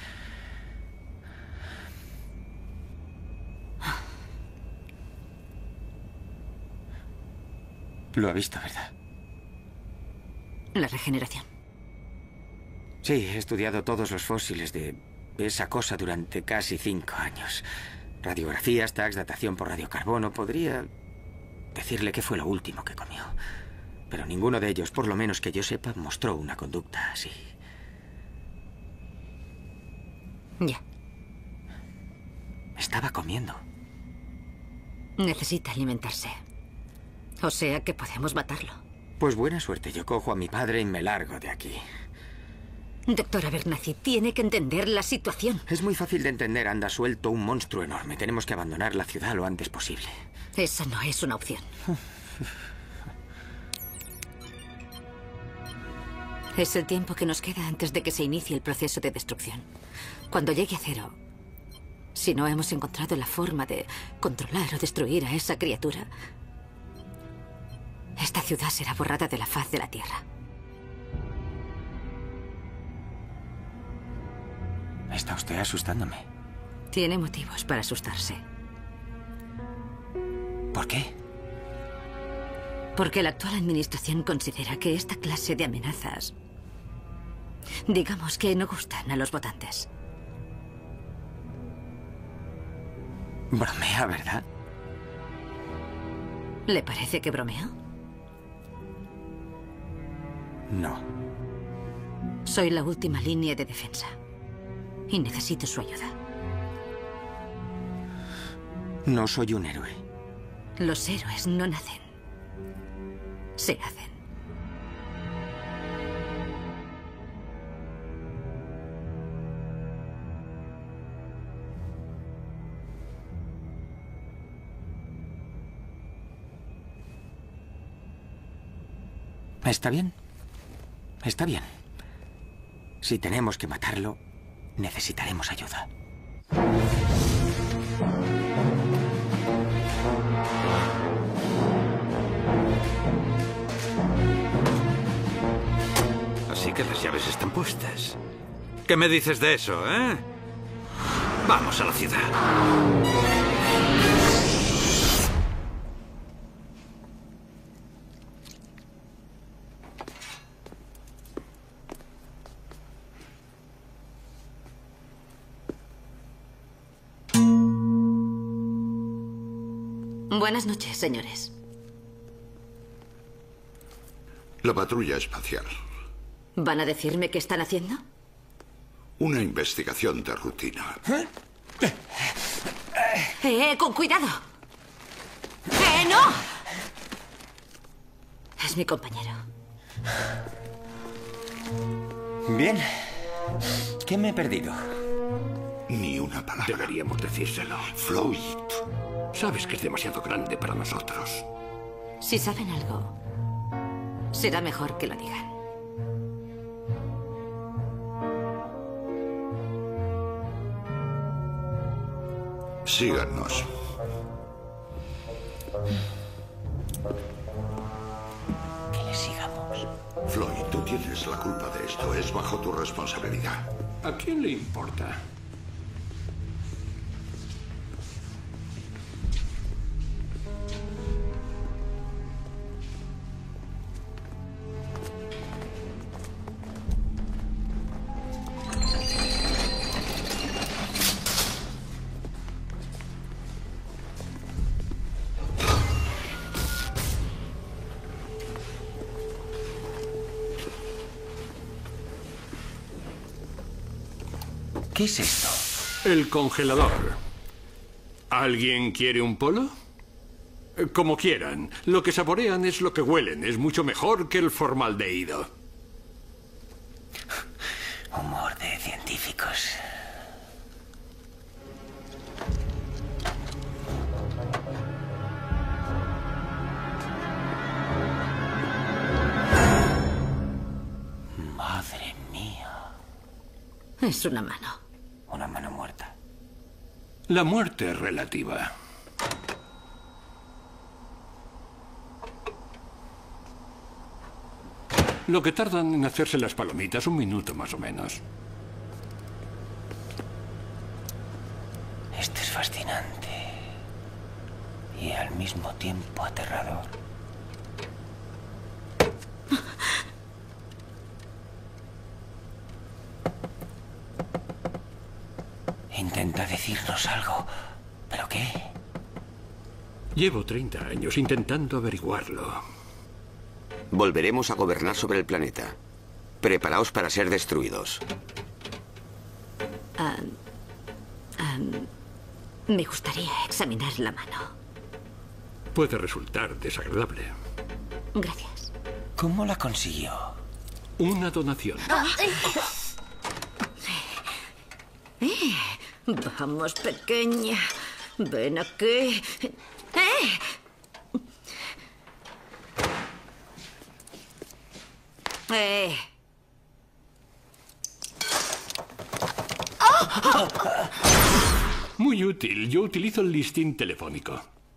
Lo ha visto, ¿verdad? La regeneración. Sí, he estudiado todos los fósiles de esa cosa durante casi cinco años. Radiografías, tags, datación por radiocarbono. Podría decirle qué fue lo último que comió. Pero ninguno de ellos, por lo menos que yo sepa, mostró una conducta así. Ya. Estaba comiendo. Necesita alimentarse. O sea que podemos matarlo. Pues buena suerte. Yo cojo a mi padre y me largo de aquí. Doctor Abernathy, tiene que entender la situación. Es muy fácil de entender. Anda suelto un monstruo enorme. Tenemos que abandonar la ciudad lo antes posible. Esa no es una opción. Es el tiempo que nos queda antes de que se inicie el proceso de destrucción. Cuando llegue a cero, si no hemos encontrado la forma de controlar o destruir a esa criatura, esta ciudad será borrada de la faz de la Tierra. Está usted asustándome. Tiene motivos para asustarse. ¿Por qué? Porque la actual administración considera que esta clase de amenazas, digamos que no gustan a los votantes. Bromea, ¿verdad? ¿Le parece que bromeo? No. Soy la última línea de defensa. Y necesito su ayuda. No soy un héroe. Los héroes no nacen. Se hacen. ¿Está bien? Está bien. Si tenemos que matarlo, necesitaremos ayuda. Así que las llaves están puestas. ¿Qué me dices de eso, eh? Vamos a la ciudad. Buenas noches, señores. La patrulla espacial. ¿Van a decirme qué están haciendo? Una investigación de rutina. ¡Eh, eh! ¡Con cuidado! ¡Eh, no! Es mi compañero. Bien. ¿Qué me he perdido? Ni una palabra. Deberíamos decírselo. Floyd. Sabes que es demasiado grande para nosotros. Si saben algo, será mejor que lo digan. Síganos. Que le sigamos. Floyd, tú tienes la culpa de esto. Es bajo tu responsabilidad. ¿A quién le importa? ¿Qué es esto? El congelador. ¿Alguien quiere un polo? Como quieran. Lo que saborean es lo que huelen. Es mucho mejor que el formaldehído. Humor de científicos. Madre mía. Es una mano. Una mano muerta. La muerte es relativa. Lo que tardan en hacerse las palomitas, un minuto más o menos. Esto es fascinante. Y al mismo tiempo aterrador. Intenta decirnos algo. ¿Pero qué? Llevo treinta años intentando averiguarlo. Volveremos a gobernar sobre el planeta. Preparaos para ser destruidos. Um, um, me gustaría examinar la mano. Puede resultar desagradable. Gracias. ¿Cómo la consiguió? Una donación. Eh, vamos, pequeña. Ven aquí. ¡Eh! ¡Eh! Muy útil. Yo utilizo el listín telefónico.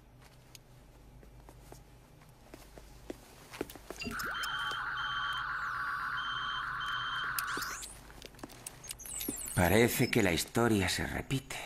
Parece que la historia se repite.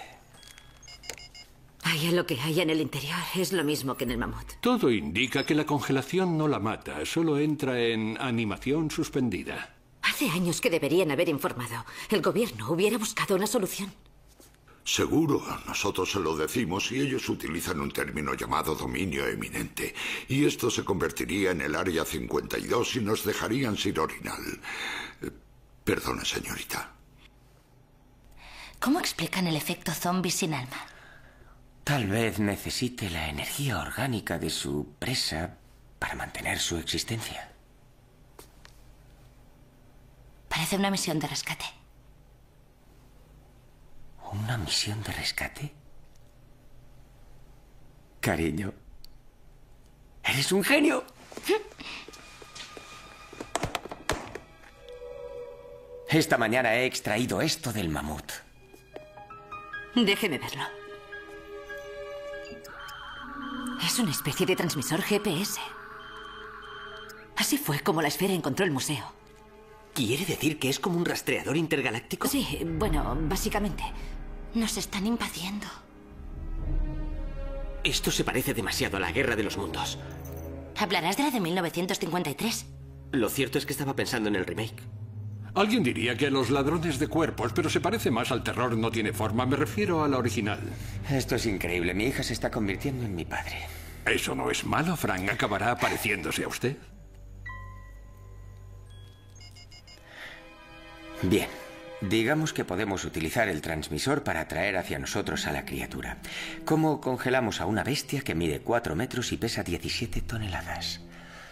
Haya lo que haya en el interior, es lo mismo que en el mamut. Todo indica que la congelación no la mata, solo entra en animación suspendida. Hace años que deberían haber informado. El gobierno hubiera buscado una solución. Seguro, nosotros se lo decimos y ellos utilizan un término llamado dominio eminente. Y esto se convertiría en el Área cincuenta y dos y nos dejarían sin orinal. Eh, perdone, señorita. ¿Cómo explican el efecto zombie sin alma? Tal vez necesite la energía orgánica de su presa para mantener su existencia. Parece una misión de rescate. ¿Una misión de rescate? Cariño, ¡eres un genio! Esta mañana he extraído esto del mamut. Déjeme verlo. Es una especie de transmisor G P S. Así fue como la esfera encontró el museo. ¿Quiere decir que es como un rastreador intergaláctico? Sí, bueno, básicamente. Nos están invadiendo. Esto se parece demasiado a la Guerra de los Mundos. ¿Hablarás de la de mil novecientos cincuenta y tres? Lo cierto es que estaba pensando en el remake. Alguien diría que los ladrones de cuerpos, pero se parece más al terror no tiene forma. Me refiero a la original. Esto es increíble. Mi hija se está convirtiendo en mi padre. Eso no es malo, Frank. Acabará pareciéndose a usted. Bien. Digamos que podemos utilizar el transmisor para atraer hacia nosotros a la criatura. ¿Cómo congelamos a una bestia que mide cuatro metros y pesa diecisiete toneladas?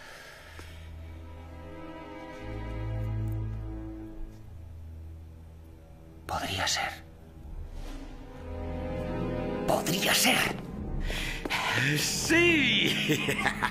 Podría ser. Podría ser. ¡Sí!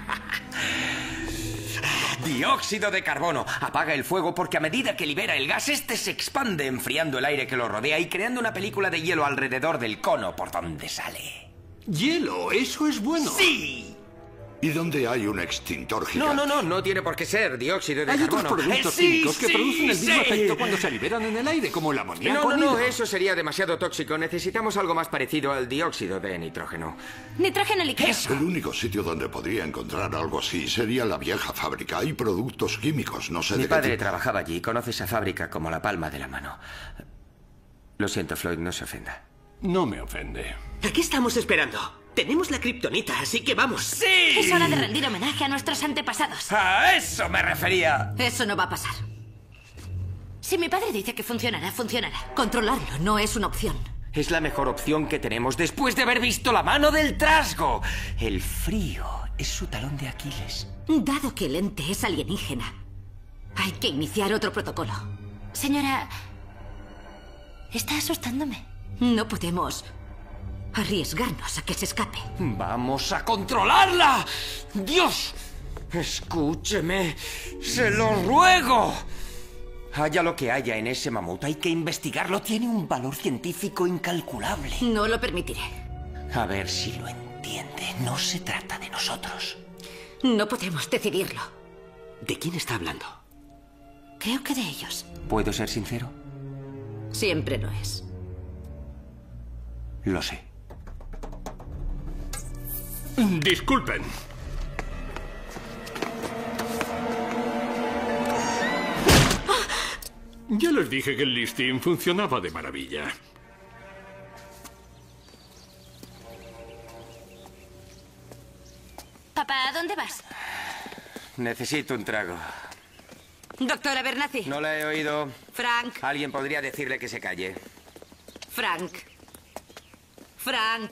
Dióxido de carbono. Apaga el fuego porque a medida que libera el gas, este se expande enfriando el aire que lo rodea y creando una película de hielo alrededor del cono por donde sale. ¡Hielo! ¡Eso es bueno! ¡Sí! ¿Y dónde hay un extintor gigante? No, no, no, no tiene por qué ser dióxido de hay carbono. Hay otros productos eh, sí, químicos que sí, producen el mismo sí. efecto cuando se liberan en el aire, como el amoníaco. No, no, no, eso sería demasiado tóxico. Necesitamos algo más parecido al dióxido de nitrógeno. Nitrógeno líquido. El único sitio donde podría encontrar algo así sería la vieja fábrica. Hay productos químicos, no sé Mi de padre qué tipo. trabajaba allí. Conoce esa fábrica como la palma de la mano. Lo siento, Floyd, no se ofenda. No me ofende. ¿A qué estamos esperando? Tenemos la kriptonita, así que vamos. ¡Sí! Es hora de rendir homenaje a nuestros antepasados. ¡A eso me refería! Eso no va a pasar. Si mi padre dice que funcionará, funcionará. Controlarlo no es una opción. Es la mejor opción que tenemos después de haber visto la mano del trasgo. El frío es su talón de Aquiles. Dado que el ente es alienígena, hay que iniciar otro protocolo. Señora, está asustándome. No podemos arriesgarnos a que se escape. ¡Vamos a controlarla! ¡Dios! Escúcheme. ¡Se lo ruego! Haya lo que haya en ese mamut, hay que investigarlo. Tiene un valor científico incalculable. No lo permitiré. A ver si lo entiende. No se trata de nosotros. No podemos decidirlo. ¿De quién está hablando? Creo que de ellos. ¿Puedo ser sincero? Siempre lo es. Lo sé. Disculpen. Ya les dije que el listín funcionaba de maravilla. Papá, ¿a dónde vas? Necesito un trago. Doctora Bernazzi. No la he oído. Frank. Alguien podría decirle que se calle. Frank. Frank.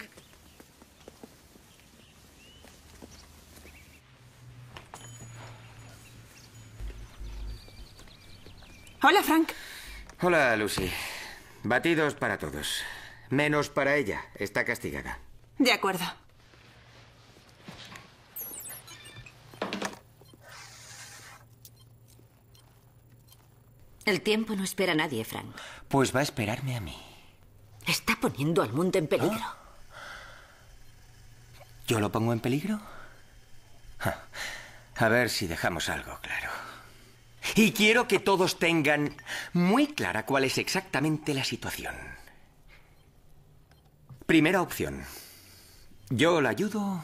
Hola, Frank. Hola, Lucy. Batidos para todos. Menos para ella. Está castigada. De acuerdo. El tiempo no espera a nadie, Frank. Pues va a esperarme a mí. Está poniendo al mundo en peligro. ¿Ah? ¿Yo lo pongo en peligro? Ja. A ver si dejamos algo claro. Y quiero que todos tengan muy clara cuál es exactamente la situación. Primera opción. Yo la ayudo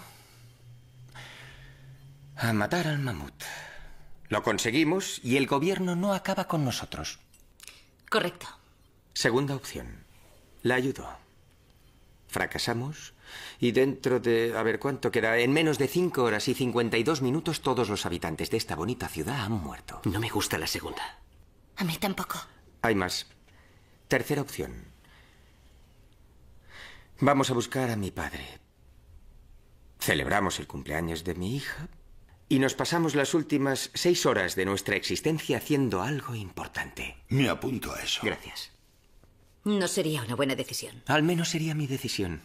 a matar al mamut. Lo conseguimos y el gobierno no acaba con nosotros. Correcto. Segunda opción. La ayudo. Fracasamos y dentro de... A ver, ¿cuánto queda? En menos de cinco horas y cincuenta y dos minutos todos los habitantes de esta bonita ciudad han muerto. No me gusta la segunda. A mí tampoco. Hay más. Tercera opción. Vamos a buscar a mi padre. Celebramos el cumpleaños de mi hija y nos pasamos las últimas seis horas de nuestra existencia haciendo algo importante. Me apunto a eso. Gracias. No sería una buena decisión. Al menos sería mi decisión.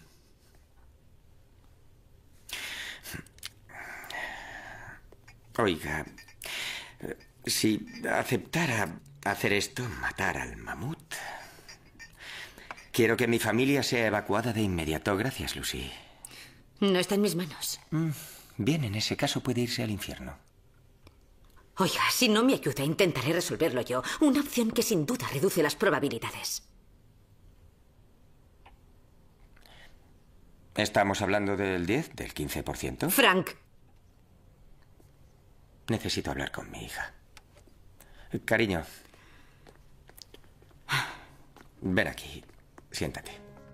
Oiga, si aceptara hacer esto, matar al mamut, quiero que mi familia sea evacuada de inmediato. Gracias, Lucy. No está en mis manos. Mm, bien, en ese caso puede irse al infierno. Oiga, si no me ayuda, intentaré resolverlo yo. Una opción que sin duda reduce las probabilidades. ¿Estamos hablando del diez, del quince por ciento? Frank. Necesito hablar con mi hija. Cariño. Ven aquí. Siéntate.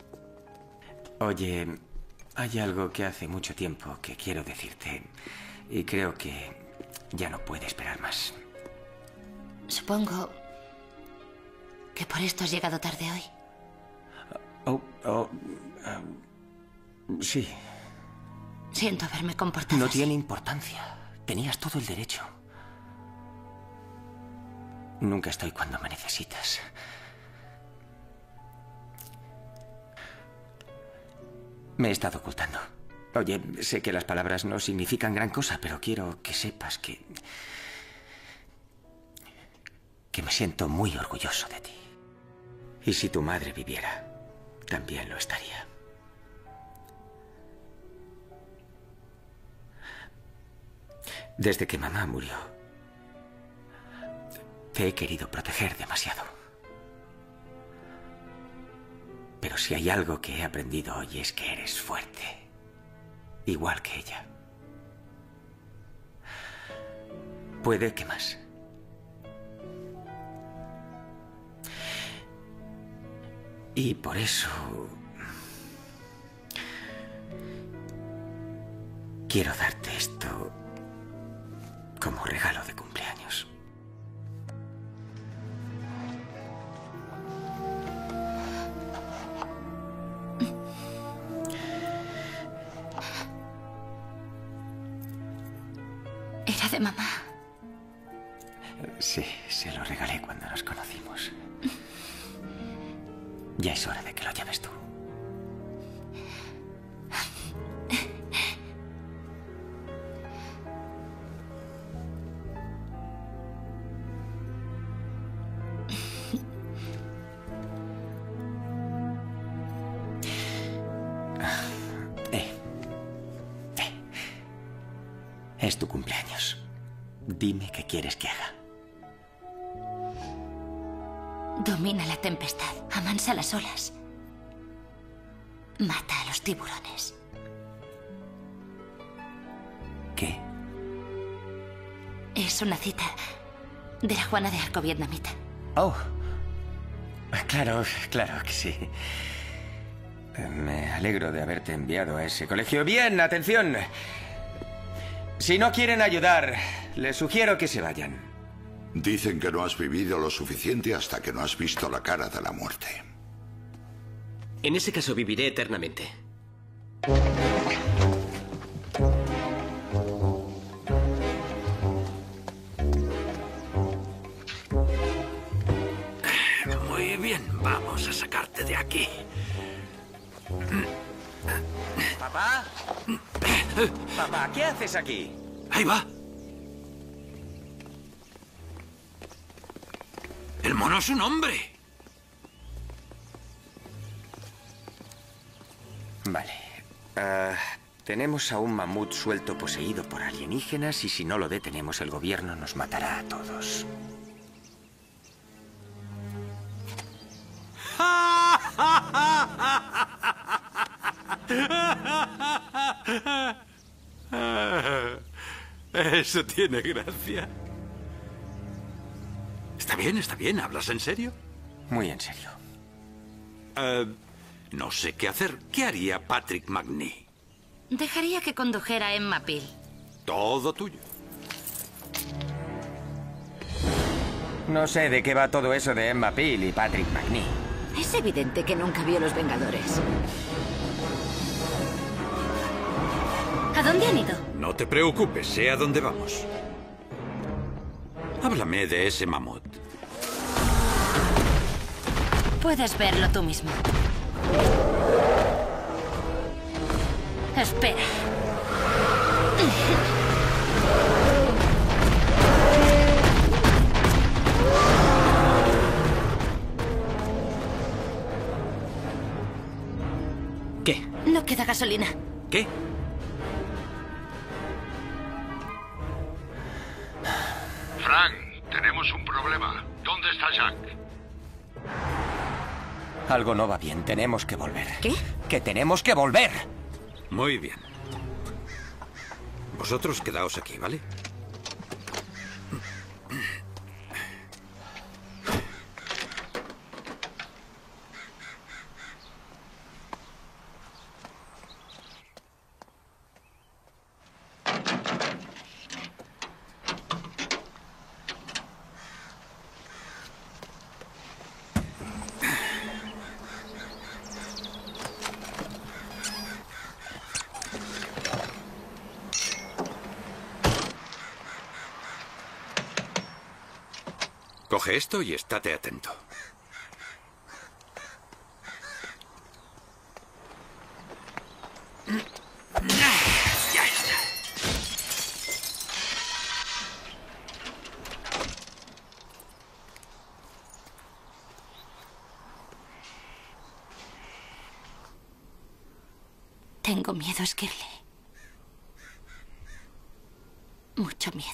Oye, hay algo que hace mucho tiempo que quiero decirte. Y creo que ya no puede esperar más. Supongo que por esto has llegado tarde hoy. Oh, oh... Um, sí. Siento haberme comportado No así. tiene importancia. Tenías todo el derecho. Nunca estoy cuando me necesitas. Me he estado ocultando. Oye, sé que las palabras no significan gran cosa, pero quiero que sepas que... que me siento muy orgulloso de ti. Y si tu madre viviera, también lo estaría. Desde que mamá murió, te he querido proteger demasiado. Pero si hay algo que he aprendido hoy es que eres fuerte, igual que ella. Puede que más. Y por eso... quiero darte esto como regalo de cumpleaños. Era de mamá. Sí, se lo regalé cuando nos conocimos. Ya es hora de que lo lleves tú. Eh. Eh. Es tu cumpleaños. Dime qué quieres que haga. Domina la tempestad, amansa las olas. Mata a los tiburones. ¿Qué? Es una cita de la Juana de Arco vietnamita. Oh. Claro, claro que sí. Me alegro de haberte enviado a ese colegio. Bien, atención. Si no quieren ayudar, les sugiero que se vayan. Dicen que no has vivido lo suficiente hasta que no has visto la cara de la muerte. En ese caso viviré eternamente. Muy bien, vamos a sacarte de aquí. ¿Papá? Papá, ¿qué haces aquí? Ahí va. El mono es un hombre. Vale. Uh, tenemos a un mamut suelto poseído por alienígenas y si no lo detenemos el gobierno nos matará a todos. Eso tiene gracia. Está bien, está bien. ¿Hablas en serio? Muy en serio. Uh, no sé qué hacer. ¿Qué haría Patrick Magny? Dejaría que condujera a Emma Peel. Todo tuyo. No sé de qué va todo eso de Emma Peel y Patrick Magny. Es evidente que nunca vio Los Vengadores. ¿A dónde han ido? No te preocupes, sé a dónde vamos. Háblame de ese mamut. Puedes verlo tú mismo. Espera. ¿Qué? No queda gasolina. ¿Qué? Frank, tenemos un problema. ¿Dónde está Jack? Algo no va bien. Tenemos que volver. ¿Qué? ¡Que tenemos que volver! Muy bien. Vosotros quedaos aquí, ¿vale? Coge esto y estate atento. Ya está. Tengo miedo, Skirley. Mucho miedo.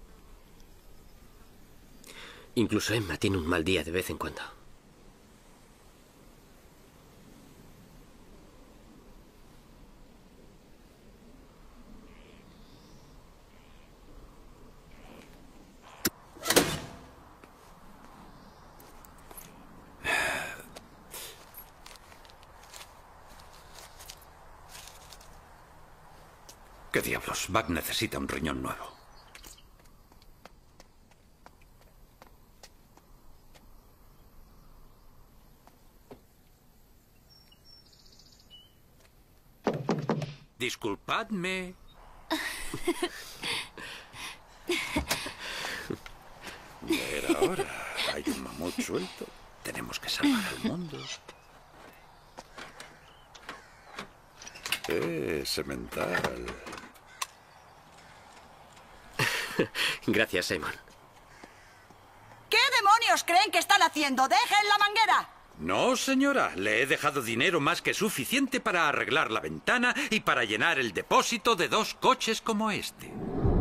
Incluso Emma tiene un mal día de vez en cuando. ¿Qué diablos? Buck necesita un riñón nuevo. Disculpadme. Ya era hora. Hay un mamut suelto. Tenemos que salvar al mundo. Eh, semental. Gracias, Simon. ¿Qué demonios creen que están haciendo? ¡Dejen la manguera! No, señora. Le he dejado dinero más que suficiente para arreglar la ventana y para llenar el depósito de dos coches como este.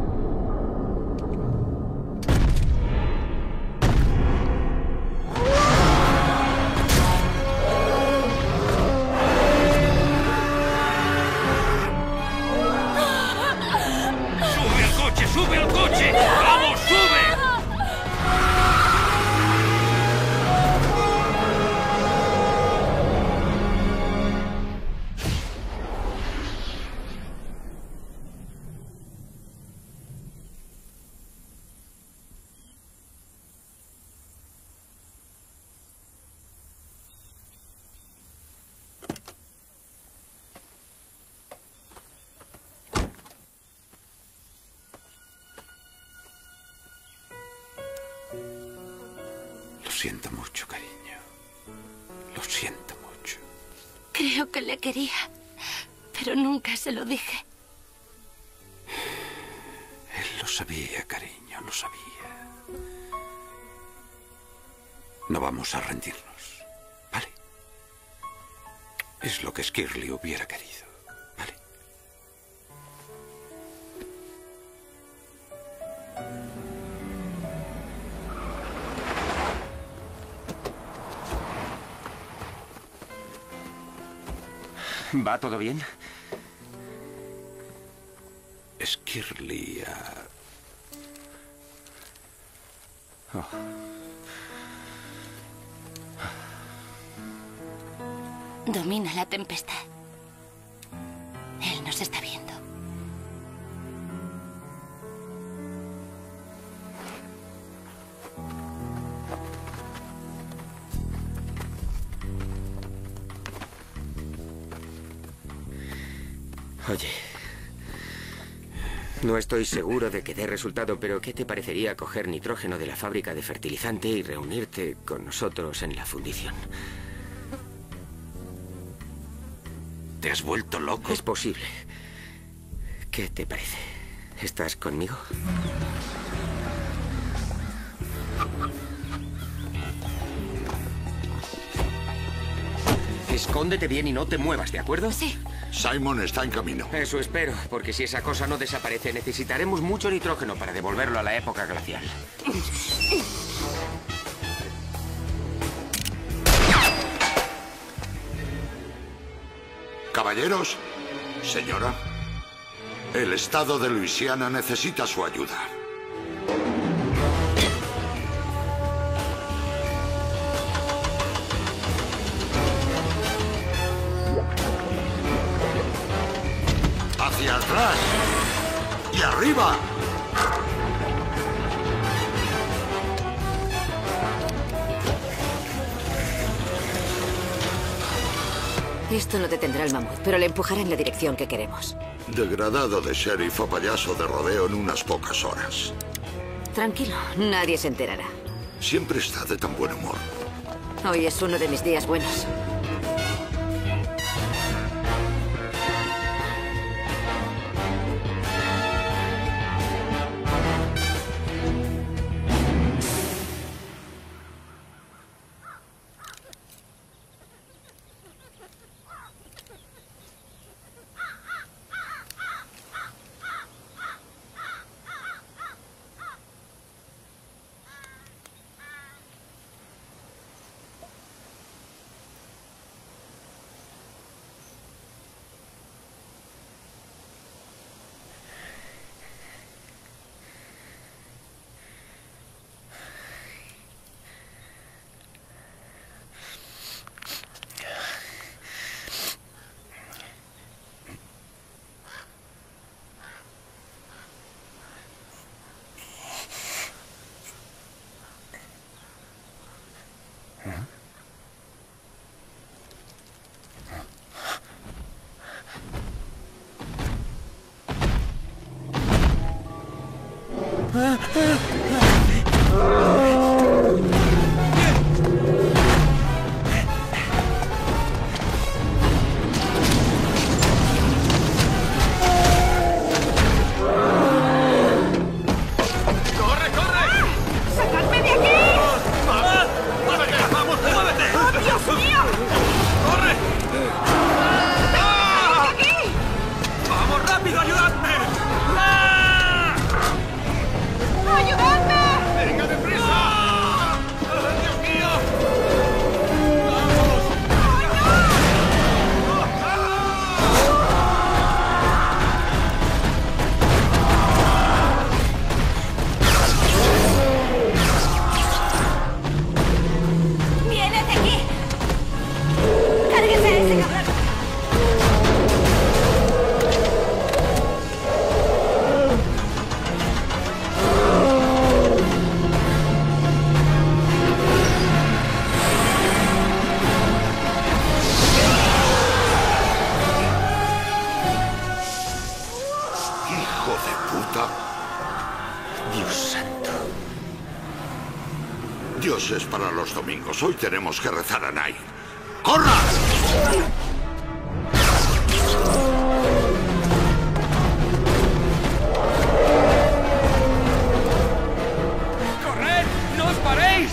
¡Sube al coche! ¡Sube al coche! ¡Vamos, sube! siento mucho, cariño. Lo siento mucho. Creo que le quería, pero nunca se lo dije. Él lo sabía, cariño, lo sabía. No vamos a rendirnos, ¿vale? Es lo que Skirley hubiera querido, ¿vale? ¿Va todo bien? Skirley ha... Oh. Domina la tempestad. Él nos está viendo. Oye, no estoy seguro de que dé resultado, pero ¿qué te parecería coger nitrógeno de la fábrica de fertilizante y reunirte con nosotros en la fundición? ¿Te has vuelto loco? Es posible. ¿Qué te parece? ¿Estás conmigo? Escóndete bien y no te muevas, ¿de acuerdo? Sí. Simon está en camino. Eso espero, porque si esa cosa no desaparece, necesitaremos mucho nitrógeno para devolverlo a la época glacial. Caballeros, señora, el estado de Luisiana necesita su ayuda. Hacia atrás y arriba. Esto no detendrá al mamut, pero le empujará en la dirección que queremos. Degradado de sheriff o payaso de rodeo en unas pocas horas. Tranquilo, nadie se enterará. Siempre está de tan buen humor. Hoy es uno de mis días buenos. ¡Ayúdame! para los domingos. Hoy tenemos que rezar a Nai. ¡Corra! ¡Corred! ¡No os paréis!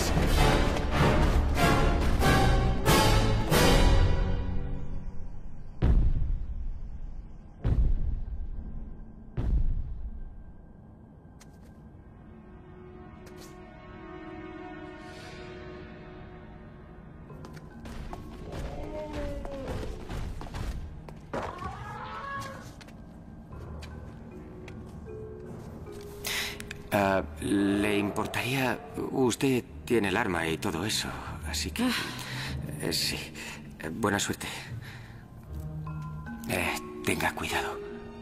Uh, ¿Le importaría? Usted tiene el arma y todo eso, así que... eh, sí. Eh, buena suerte. Eh, tenga cuidado.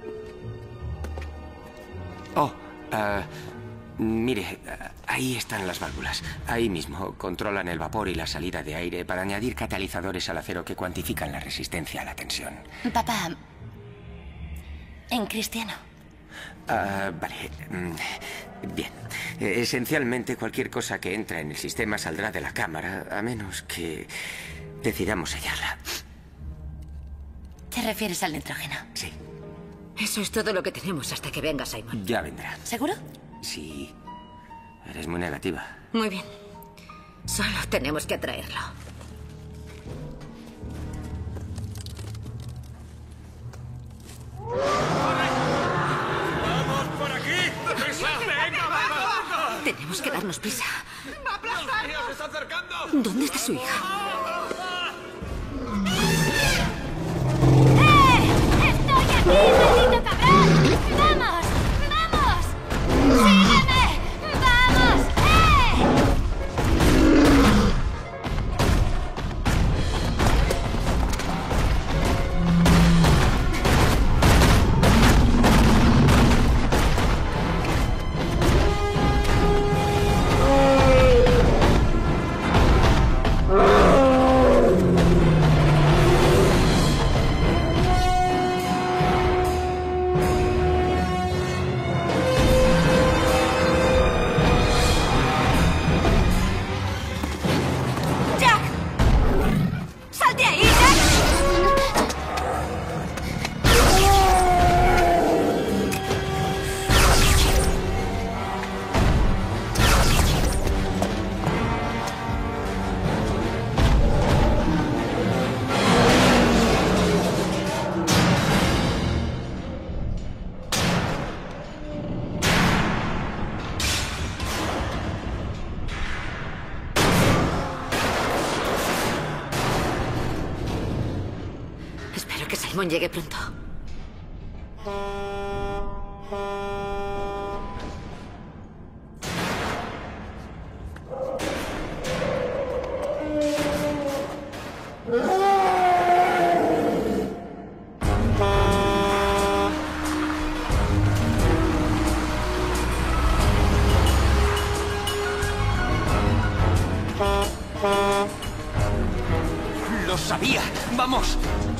Oh, uh, mire, ahí están las válvulas. Ahí mismo controlan el vapor y la salida de aire para añadir catalizadores al acero que cuantifican la resistencia a la tensión. Papá, en cristiano. Uh, vale. Mm, bien. Eh, Esencialmente, cualquier cosa que entra en el sistema saldrá de la cámara, a menos que decidamos sellarla. ¿Te refieres al nitrógeno? Sí. Eso es todo lo que tenemos hasta que venga Simon. Ya vendrá. ¿Seguro? Sí. Eres muy negativa. Muy bien. Solo tenemos que traerlo. ¡Vamos por aquí! ¡Deprisa! ¡Venga, vamos! Tenemos que darnos prisa. ¡Va a aplastarnos! ¡Se está acercando! ¿Dónde está su hija? ¡Eh! ¡Estoy aquí, maldito cabrón! ¡Vamos! ¡Vamos! ¡Sígueme! ¡Vamos! ¡Eh! ¡Jack! ¡Salte ahí, Jack! Espero que Simon llegue pronto. ¡Lo sabía! ¡Vamos!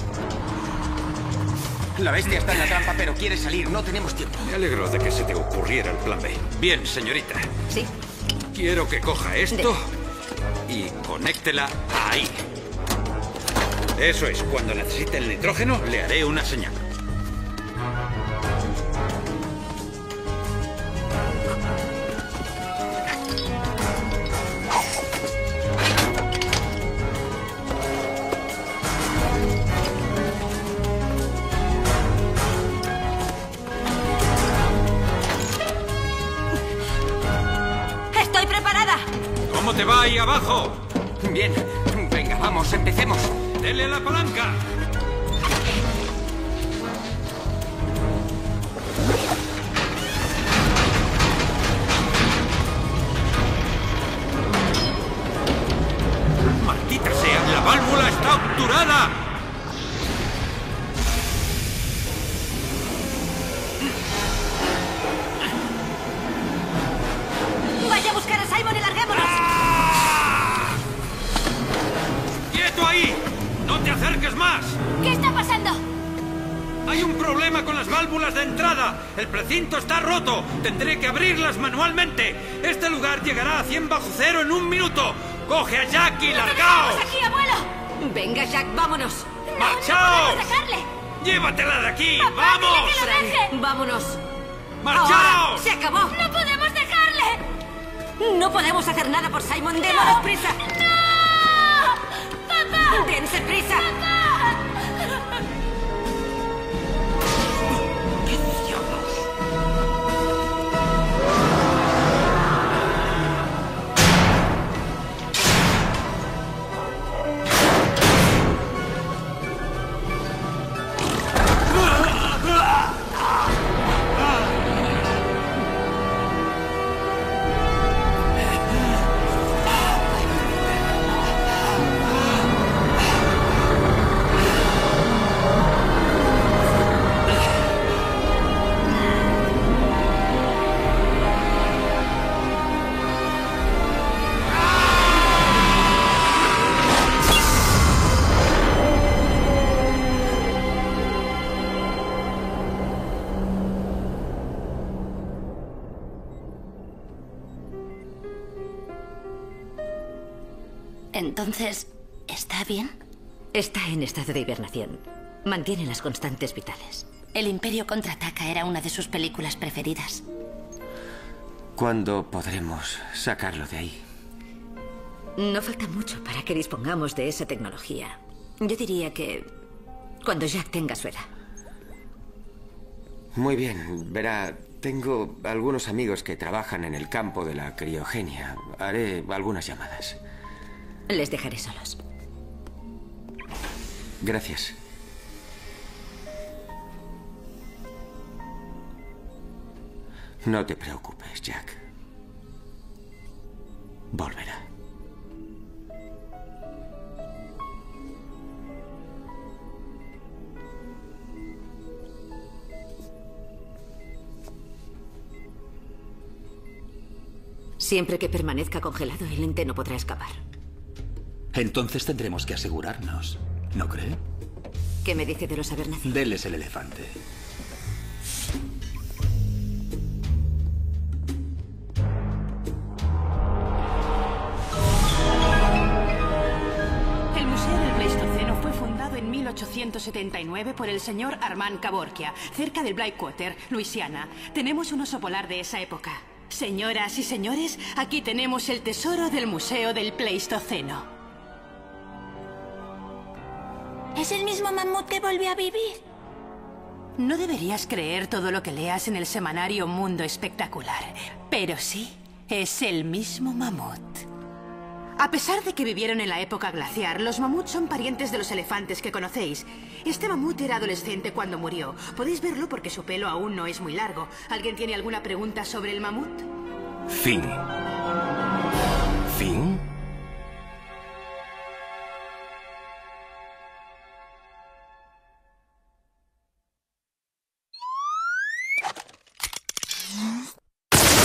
La bestia está en la trampa, pero quiere salir. No tenemos tiempo. Me alegro de que se te ocurriera el plan B. Bien, señorita. Sí. Quiero que coja esto y conéctela ahí. Eso es. Cuando necesite el nitrógeno, le haré una señal. ¡Estoy preparada! ¿Cómo te va ahí abajo? Bien. Venga, vamos, empecemos. ¡Dele a la palanca! ¡Maldita sea! ¡La válvula está obturada! ¡Vaya a buscar a Simon y larguémonos! ¡Quieto ahí! ¡No te acerques más! ¿Qué está pasando? Hay un problema con las válvulas de entrada. El precinto está roto. Tendré que abrirlas manualmente. Este lugar llegará a cien bajo cero en un minuto. Coge a Jack y largaos. ¡Vamos aquí, abuelo! Venga, Jack, vámonos. ¡Marchaos! ¡No podemos dejarle! ¡Llévatela de aquí! ¡Papá, ¡Vamos! dile que lo deje! Vámonos. ¡Marchaos! Ahora, ¡se acabó! ¡No podemos dejarle! No podemos hacer nada por Simon. ¡Démonos prisa! ¡No! ¡Papá! ¡Dense prisa! ¡Papá! Entonces, ¿está bien? Está en estado de hibernación. Mantiene las constantes vitales. El Imperio contraataca era una de sus películas preferidas. ¿Cuándo podremos sacarlo de ahí? No falta mucho para que dispongamos de esa tecnología. Yo diría que cuando Jack tenga su edad. Muy bien, verá, tengo algunos amigos que trabajan en el campo de la criogenia. Haré algunas llamadas. Les dejaré solos. Gracias. No te preocupes, Jack. Volverá. Siempre que permanezca congelado, el ente no podrá escapar. Entonces tendremos que asegurarnos, ¿no cree? ¿Qué me dice de los haber nacido? Deles el elefante. El Museo del Pleistoceno fue fundado en mil ochocientos setenta y nueve por el señor Armand Caborquia, cerca del Blackwater, Luisiana. Tenemos un oso polar de esa época. Señoras y señores, aquí tenemos el tesoro del Museo del Pleistoceno. ¿Es el mismo mamut que volvió a vivir? No deberías creer todo lo que leas en el semanario Mundo Espectacular, pero sí, es el mismo mamut. A pesar de que vivieron en la época glaciar, los mamuts son parientes de los elefantes que conocéis. Este mamut era adolescente cuando murió. Podéis verlo porque su pelo aún no es muy largo. ¿Alguien tiene alguna pregunta sobre el mamut? Fin. ¿Fin?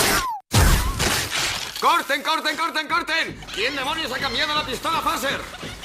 ¡Corten, corten, corten, corten! ¿Quién demonios ha cambiado la pistola Phaser?